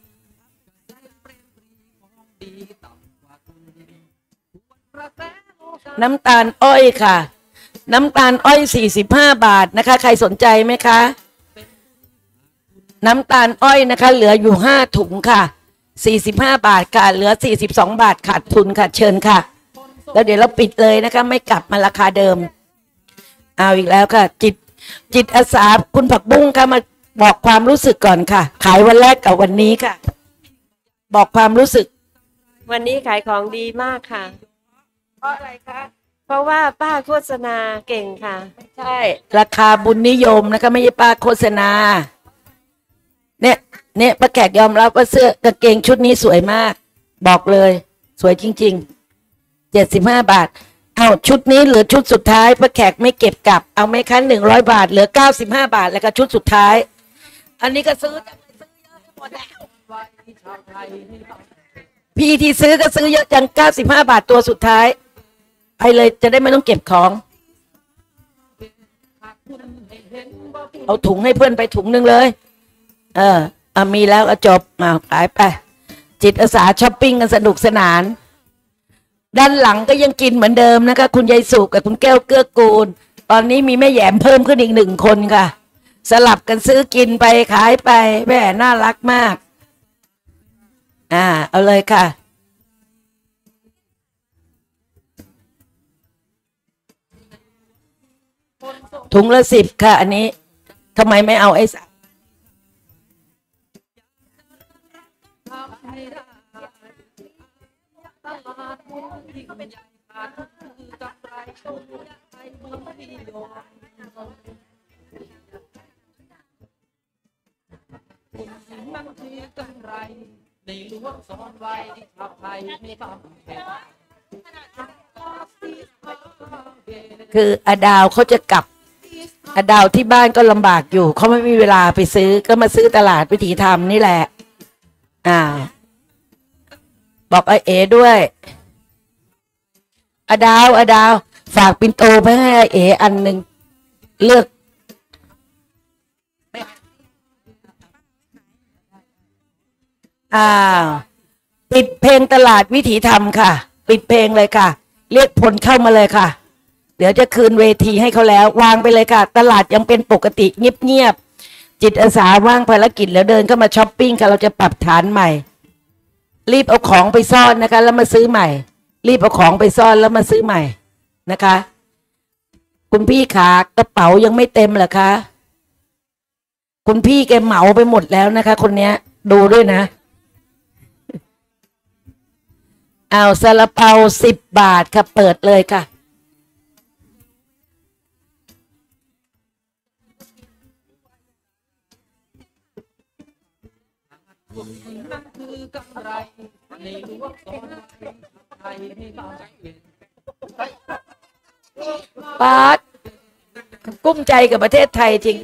S1: น้ำตาลอ้อยค่ะ น้ำตาลอ้อยสี่สิบห้าบาทนะคะ ใครสนใจไหมคะ น้ำตาลอ้อยนะคะ เหลืออยู่ห้าถุงค่ะสี่สิบห้าบาทค่ะเหลือสี่สิบสองบาทขาดทุนค่ะเชิญค่ะแล้วเดี๋ยวเราปิดเลยนะคะไม่กลับมาราคาเดิมเอาอีกแล้วค่ะจิตจิตอาสาคุณผักบุ้งค่ะมาบอกความรู้สึกก่อนค่ะขายวันแรกกับวันนี้ค่ะบอกความรู้สึก
S6: วันนี้ขายของดีมากค่ะ
S1: เพราะอะไรคะ
S6: เพราะว่าป้าโฆษณาเก่งค่ะ
S1: ไม่ใช่ราคาบุญนิยมนะคะไม่ใช่ป้าโฆษณาเนี่ยเนี่ยป้าแขกยอมรับว่าเสื้อกางเกงชุดนี้สวยมากบอกเลยสวยจริงๆเจ็ดสิบห้าบาทเอาชุดนี้เหลือชุดสุดท้ายป้าแขกไม่เก็บกลับเอาไหมคะหนึ่งร้อยบาทเหลือเก้าสิบห้าบาทแล้วก็ชุดสุดท้ายอันนี้ก็ซื้อหมดแล้วพี่ที่ซื้อก็ซื้อเยอะจังเก้าสิบห้าบาทตัวสุดท้ายไปเลยจะได้ไม่ต้องเก็บของเอาถุงให้เพื่อนไปถุงนึงเลยเอออ่ะมีแล้วก็จบมาขายไปจิตอาสาช้อปปิ้งกันสนุกสนานด้านหลังก็ยังกินเหมือนเดิมนะคะคุณยายสุกกับคุณแก้วเกื้อกูลตอนนี้มีแม่แหยมเพิ่มขึ้นอีกหนึ่งคนค่ะสลับกันซื้อกินไปขายไปแม่น่ารักมากอ่าเอาเลยค่ะถุงละสิบค่ะอันนี้ทำไมไม่เอาไอ้สามคืออดาวเขาจะกลับอดาวที่บ้านก็ลำบากอยู่เขาไม่มีเวลาไปซื้อก็มาซื้อตลาดวิถีธรรมนี่แหละอ่าบอกไอเอด้วยอดาวอดาวฝากปินโตไปให้ไอเออันหนึ่งเลือกอ้าวปิดเพลงตลาดวิถีธรรมค่ะปิดเพลงเลยค่ะเรียกผลเข้ามาเลยค่ะเดี๋ยวจะคืนเวทีให้เขาแล้ววางไปเลยค่ะตลาดยังเป็นปกติเงียบๆจิตอาสาว่างภารกิจแล้วเดินเข้ามาช้อปปิ้งค่ะเราจะปรับฐานใหม่รีบเอาของไปซ่อนนะคะแล้วมาซื้อใหม่รีบเอาของไปซ่อนแล้วมาซื้อใหม่นะคะคุณพี่ขากระเป๋ายังไม่เต็มเหรอคะคุณพี่แกเหมาไปหมดแล้วนะคะคนเนี้ยดูด้วยนะเอาซาลาเปาสิบบาทค่ะเปิดเลยค่ะปาดกุ้มใจกับประเทศไทยจริง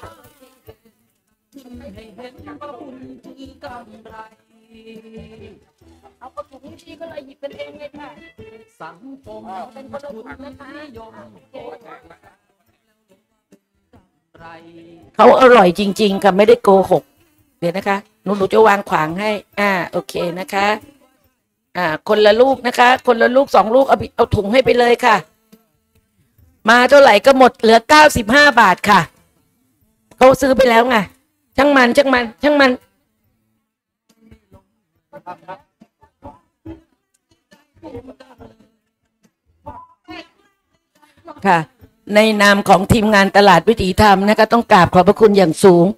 S1: เอากระถุงที่ก็เลยหยิบเป็นเองเลยค่ะสังคมเป็นคนละถุงนะคะเขาอร่อยจริงๆค่ะไม่ได้โกหกเดี๋ยวนะคะหนูหนูจะวางขวางให้อ่าโอเคนะคะอ่าคนละลูกนะคะคนละลูกสองลูกเอาเอาถุงให้ไปเลยค่ะมาเท่าไหร่ก็หมดเหลือเก้าสิบห้าบาทค่ะเขาซื้อไปแล้วไงช่างมันช่างมันช่างมันค่ะในนามของทีมงานตลาดวิถีธรรมนะคะต้องกราบขอบพระคุณอย่างสูง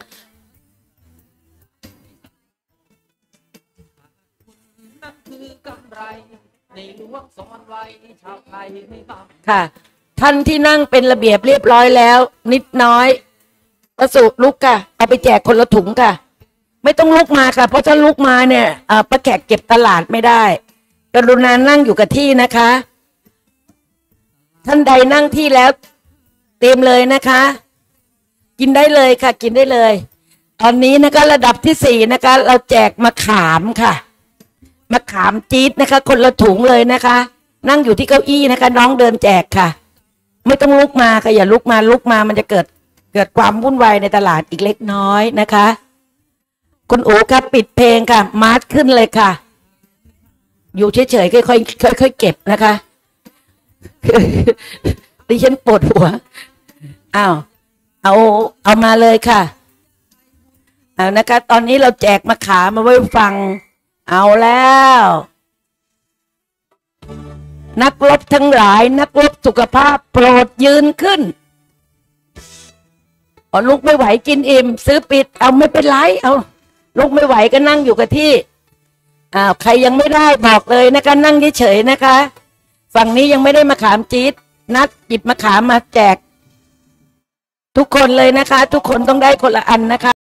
S1: ค่ะท่านที่นั่งเป็นระเบียบเรียบร้อยแล้วนิดน้อยประสุลุกค่ะเอาไปแจกคนละถุงค่ะไม่ต้องลุกมาค่ะเพราะถ้าลุกมาเนี่ยป้าแขกเก็บตลาดไม่ได้กรุณานั่งอยู่กับที่นะคะท่านใดนั่งที่แล้วเต็มเลยนะคะกินได้เลยค่ะกินได้เลยตอนนี้นะคะระดับที่สี่นะคะเราแจกมะขามค่ะมะขามจี๊ดนะคะคนละถุงเลยนะคะนั่งอยู่ที่เก้าอี้นะคะน้องเดินแจกค่ะไม่ต้องลุกมาค่ะอย่าลุกมาลุกมามันจะเกิดเกิดความวุ่นวายในตลาดอีกเล็กน้อยนะคะ คุณโอ๋ครับปิดเพลงค่ะมาร์ชขึ้นเลยค่ะ อยู่เฉยๆค่อยๆค่อยๆเก็บนะคะ ดิฉันปวดหัวอ้าวเอาเอามาเลยค่ะเอานะคะ ตอนนี้เราแจกมะขามมาไว้ฟังเอาแล้ว นักรบทั้งหลายนักรบสุขภาพโปรดยืนขึ้นอ๋อลุกไม่ไหวกินอิ่มซื้อปิดเอาไม่เป็นไรเอาลุกไม่ไหวก็นั่งอยู่กับที่อ้าวใครยังไม่ได้บอกเลยนะคะนั่งเฉยๆนะคะฝั่งนี้ยังไม่ได้มะขามจี๊ดนัดหยิบมะขามมาแจกทุกคนเลยนะคะทุกคนต้องได้คนละอันนะคะ